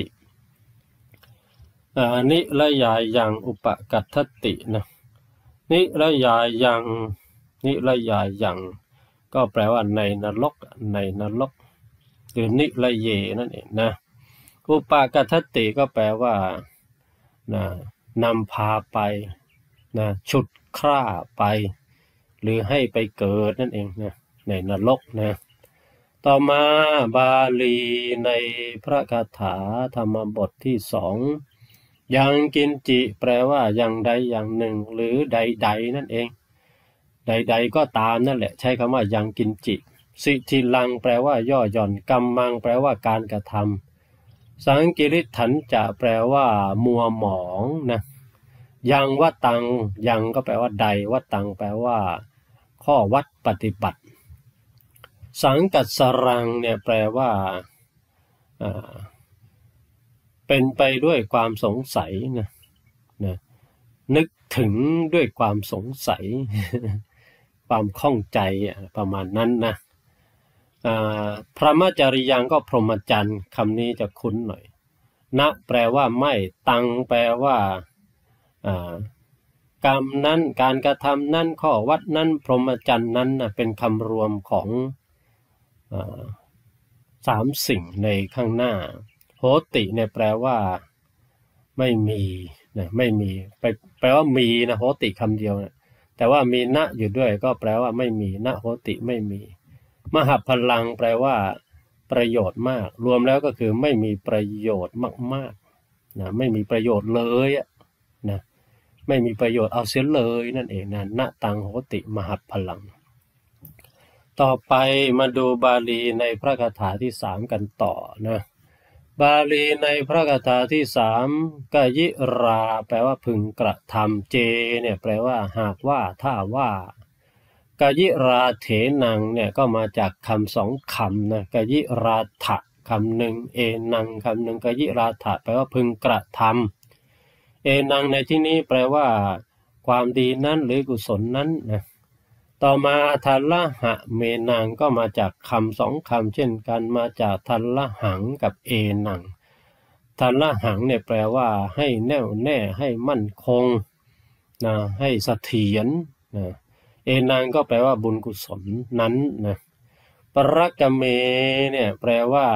นิรยายังอุปกัตถตินะนิรยายังนิรยายังก็แปลว่าในนรกในนรกหรือนิรเยนั่นเองนะอุปกัตถติก็แปลว่านำพาไปฉุดคร่าไปหรือให้ไปเกิดนั่นเองนะในนรกนะต่อมาบาลีในพระคาถาธรรมบทที่2ยังกินจิแปลว่าอย่างใดอย่างหนึ่งหรือใดๆนั่นเองใดๆก็ตามนั่นแหละใช้คำว่ายังกินจิสิทิลังแปลว่าย่อหย่อนกัมมังแปลว่าการกระทำสังกิริถันจะแปลว่ามัวหมองนะยังวัตตังยังก็แปลว่าใดวัตตังแปลว่าข้อวัดปฏิบัติสังกัสสรังเนี่ยแปลว่าเป็นไปด้วยความสงสัยนะนึกถึงด้วยความสงสัย ความข้องใจประมาณนั้นนะพรหมจริยังก็พรหมจรรย์คำนี้จะคุ้นหน่อยนะแปลว่าไม่ตังแปลว่ากรรมนั้นการกระทำนั้นข้อวัดนั้นพรหมจรรย์นั้นเป็นคำรวมของ3 สิ่งในข้างหน้าโหติเนี่ยแปลว่าไม่มีนะไม่มีแปลว่ามีนะโหติคำเดียวนะแต่ว่ามีณอยู่ด้วยก็แปลว่าไม่มีณโหติไม่มีมหพลังแปลว่าประโยชน์มากรวมแล้วก็คือไม่มีประโยชน์มากๆนะไม่มีประโยชน์เลยนะไม่มีประโยชน์เอาเสียเลยนั่นเองนะณตังโหติมหพลังต่อไปมาดูบาลีในพระคาถาที่3กันต่อนะบาลีในพระคาถาที่3กยิราแปลว่าพึงกระทำเจเนี่ยแปลว่าหากว่าถ้าว่ากยิราเถนังเนี่ยก็มาจากคำ2 คำนะกยิราถะคำหนึ่งเอนังคำหนึ่งกยิราถะแปลว่าพึงกระทำเอนังในที่นี้แปลว่าความดีนั้นหรือกุศลนั้นนะต่อมาทัลละหะเมนังก็มาจากคำ2 คำเช่นกันมาจากทัลละหังกับเอนังทัลละหังเนี่ยแปลว่าให้แน่วแน่ให้มั่นคงนะให้เสถียรนะเอนังก็แปลว่าบุญกุศลนั้นนะปรักกเมเนี่ยแปลว่า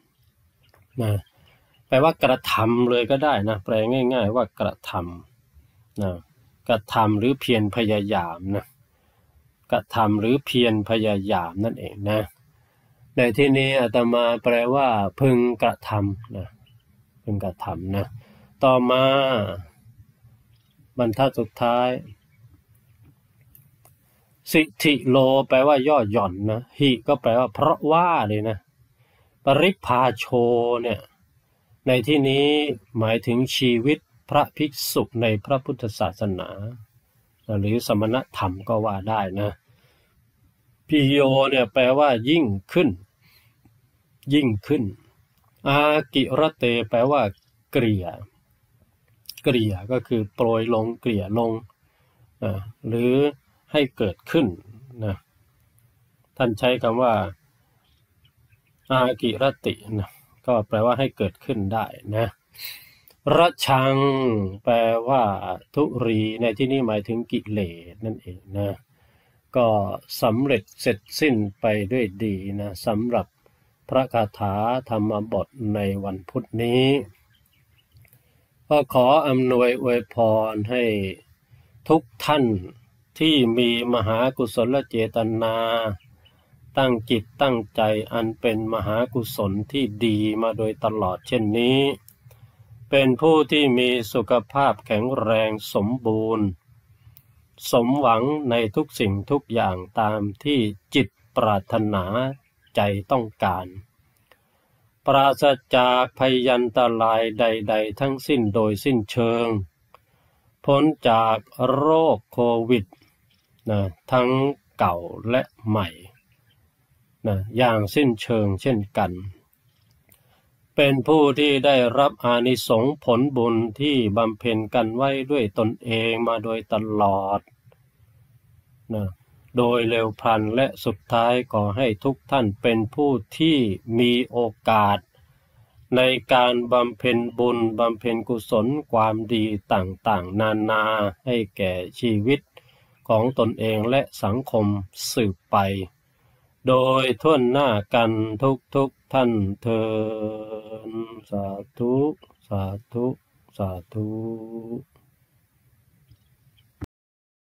แปลว่ากระทำเลยก็ได้นะแปลง่ายๆว่ากระทำนะกระทำหรือเพียรพยายามนะกระทำหรือเพียรพยายามนั่นเองนะในที่นี้อาตมาแปลว่าพึงกระทำนะพึงกระทำนะต่อมาบรรทัดสุดท้ายสิทธิโลแปลว่าย่อหย่อนนะหิก็แปลว่าเพราะว่าเลยนะปริภาโชเนี่ยในที่นี้หมายถึงชีวิตพระภิกษุในพระพุทธศาสนาหรือสมณธรรมก็ว่าได้นะพิโยเนี่ยแปลว่ายิ่งขึ้นยิ่งขึ้นอากิรเตแปลว่าเกลี่ยเกลี่ยก็คือโปรยลงเกลี่ยลงหรือให้เกิดขึ้นนะท่านใช้คำว่าอากิรตินะก็แปลว่าให้เกิดขึ้นได้นะระชังแปลว่าทุรีในที่นี้หมายถึงกิเลสนั่นเองนะก็สำเร็จเสร็จสิ้นไปด้วยดีนะสำหรับพระคาถาธรรมบทในวันพุธนี้ก็ขออำนวยอวยพรให้ทุกท่านที่มีมหากุศลเจตนาตั้งจิตตั้งใจอันเป็นมหากุศลที่ดีมาโดยตลอดเช่นนี้เป็นผู้ที่มีสุขภาพแข็งแรงสมบูรณ์สมหวังในทุกสิ่งทุกอย่างตามที่จิตปรารถนาใจต้องการปราศจากพยันตรายใดๆทั้งสิ้นโดยสิ้นเชิงพ้นจากโรคโควิดทั้งเก่าและใหม่อย่างสิ้นเชิงเช่นกันเป็นผู้ที่ได้รับอานิสงส์ผลบุญที่บำเพ็ญกันไว้ด้วยตนเองมาโดยตลอดโดยเร็วพลันและสุดท้ายขอให้ทุกท่านเป็นผู้ที่มีโอกาสในการบำเพ็ญบุญบำเพ็ญกุศลความดีต่างๆนานาให้แก่ชีวิตของตนเองและสังคมสืบไปโดยทั่วหน้ากันทุกท่านเถิดสาธุสาธุสาธุ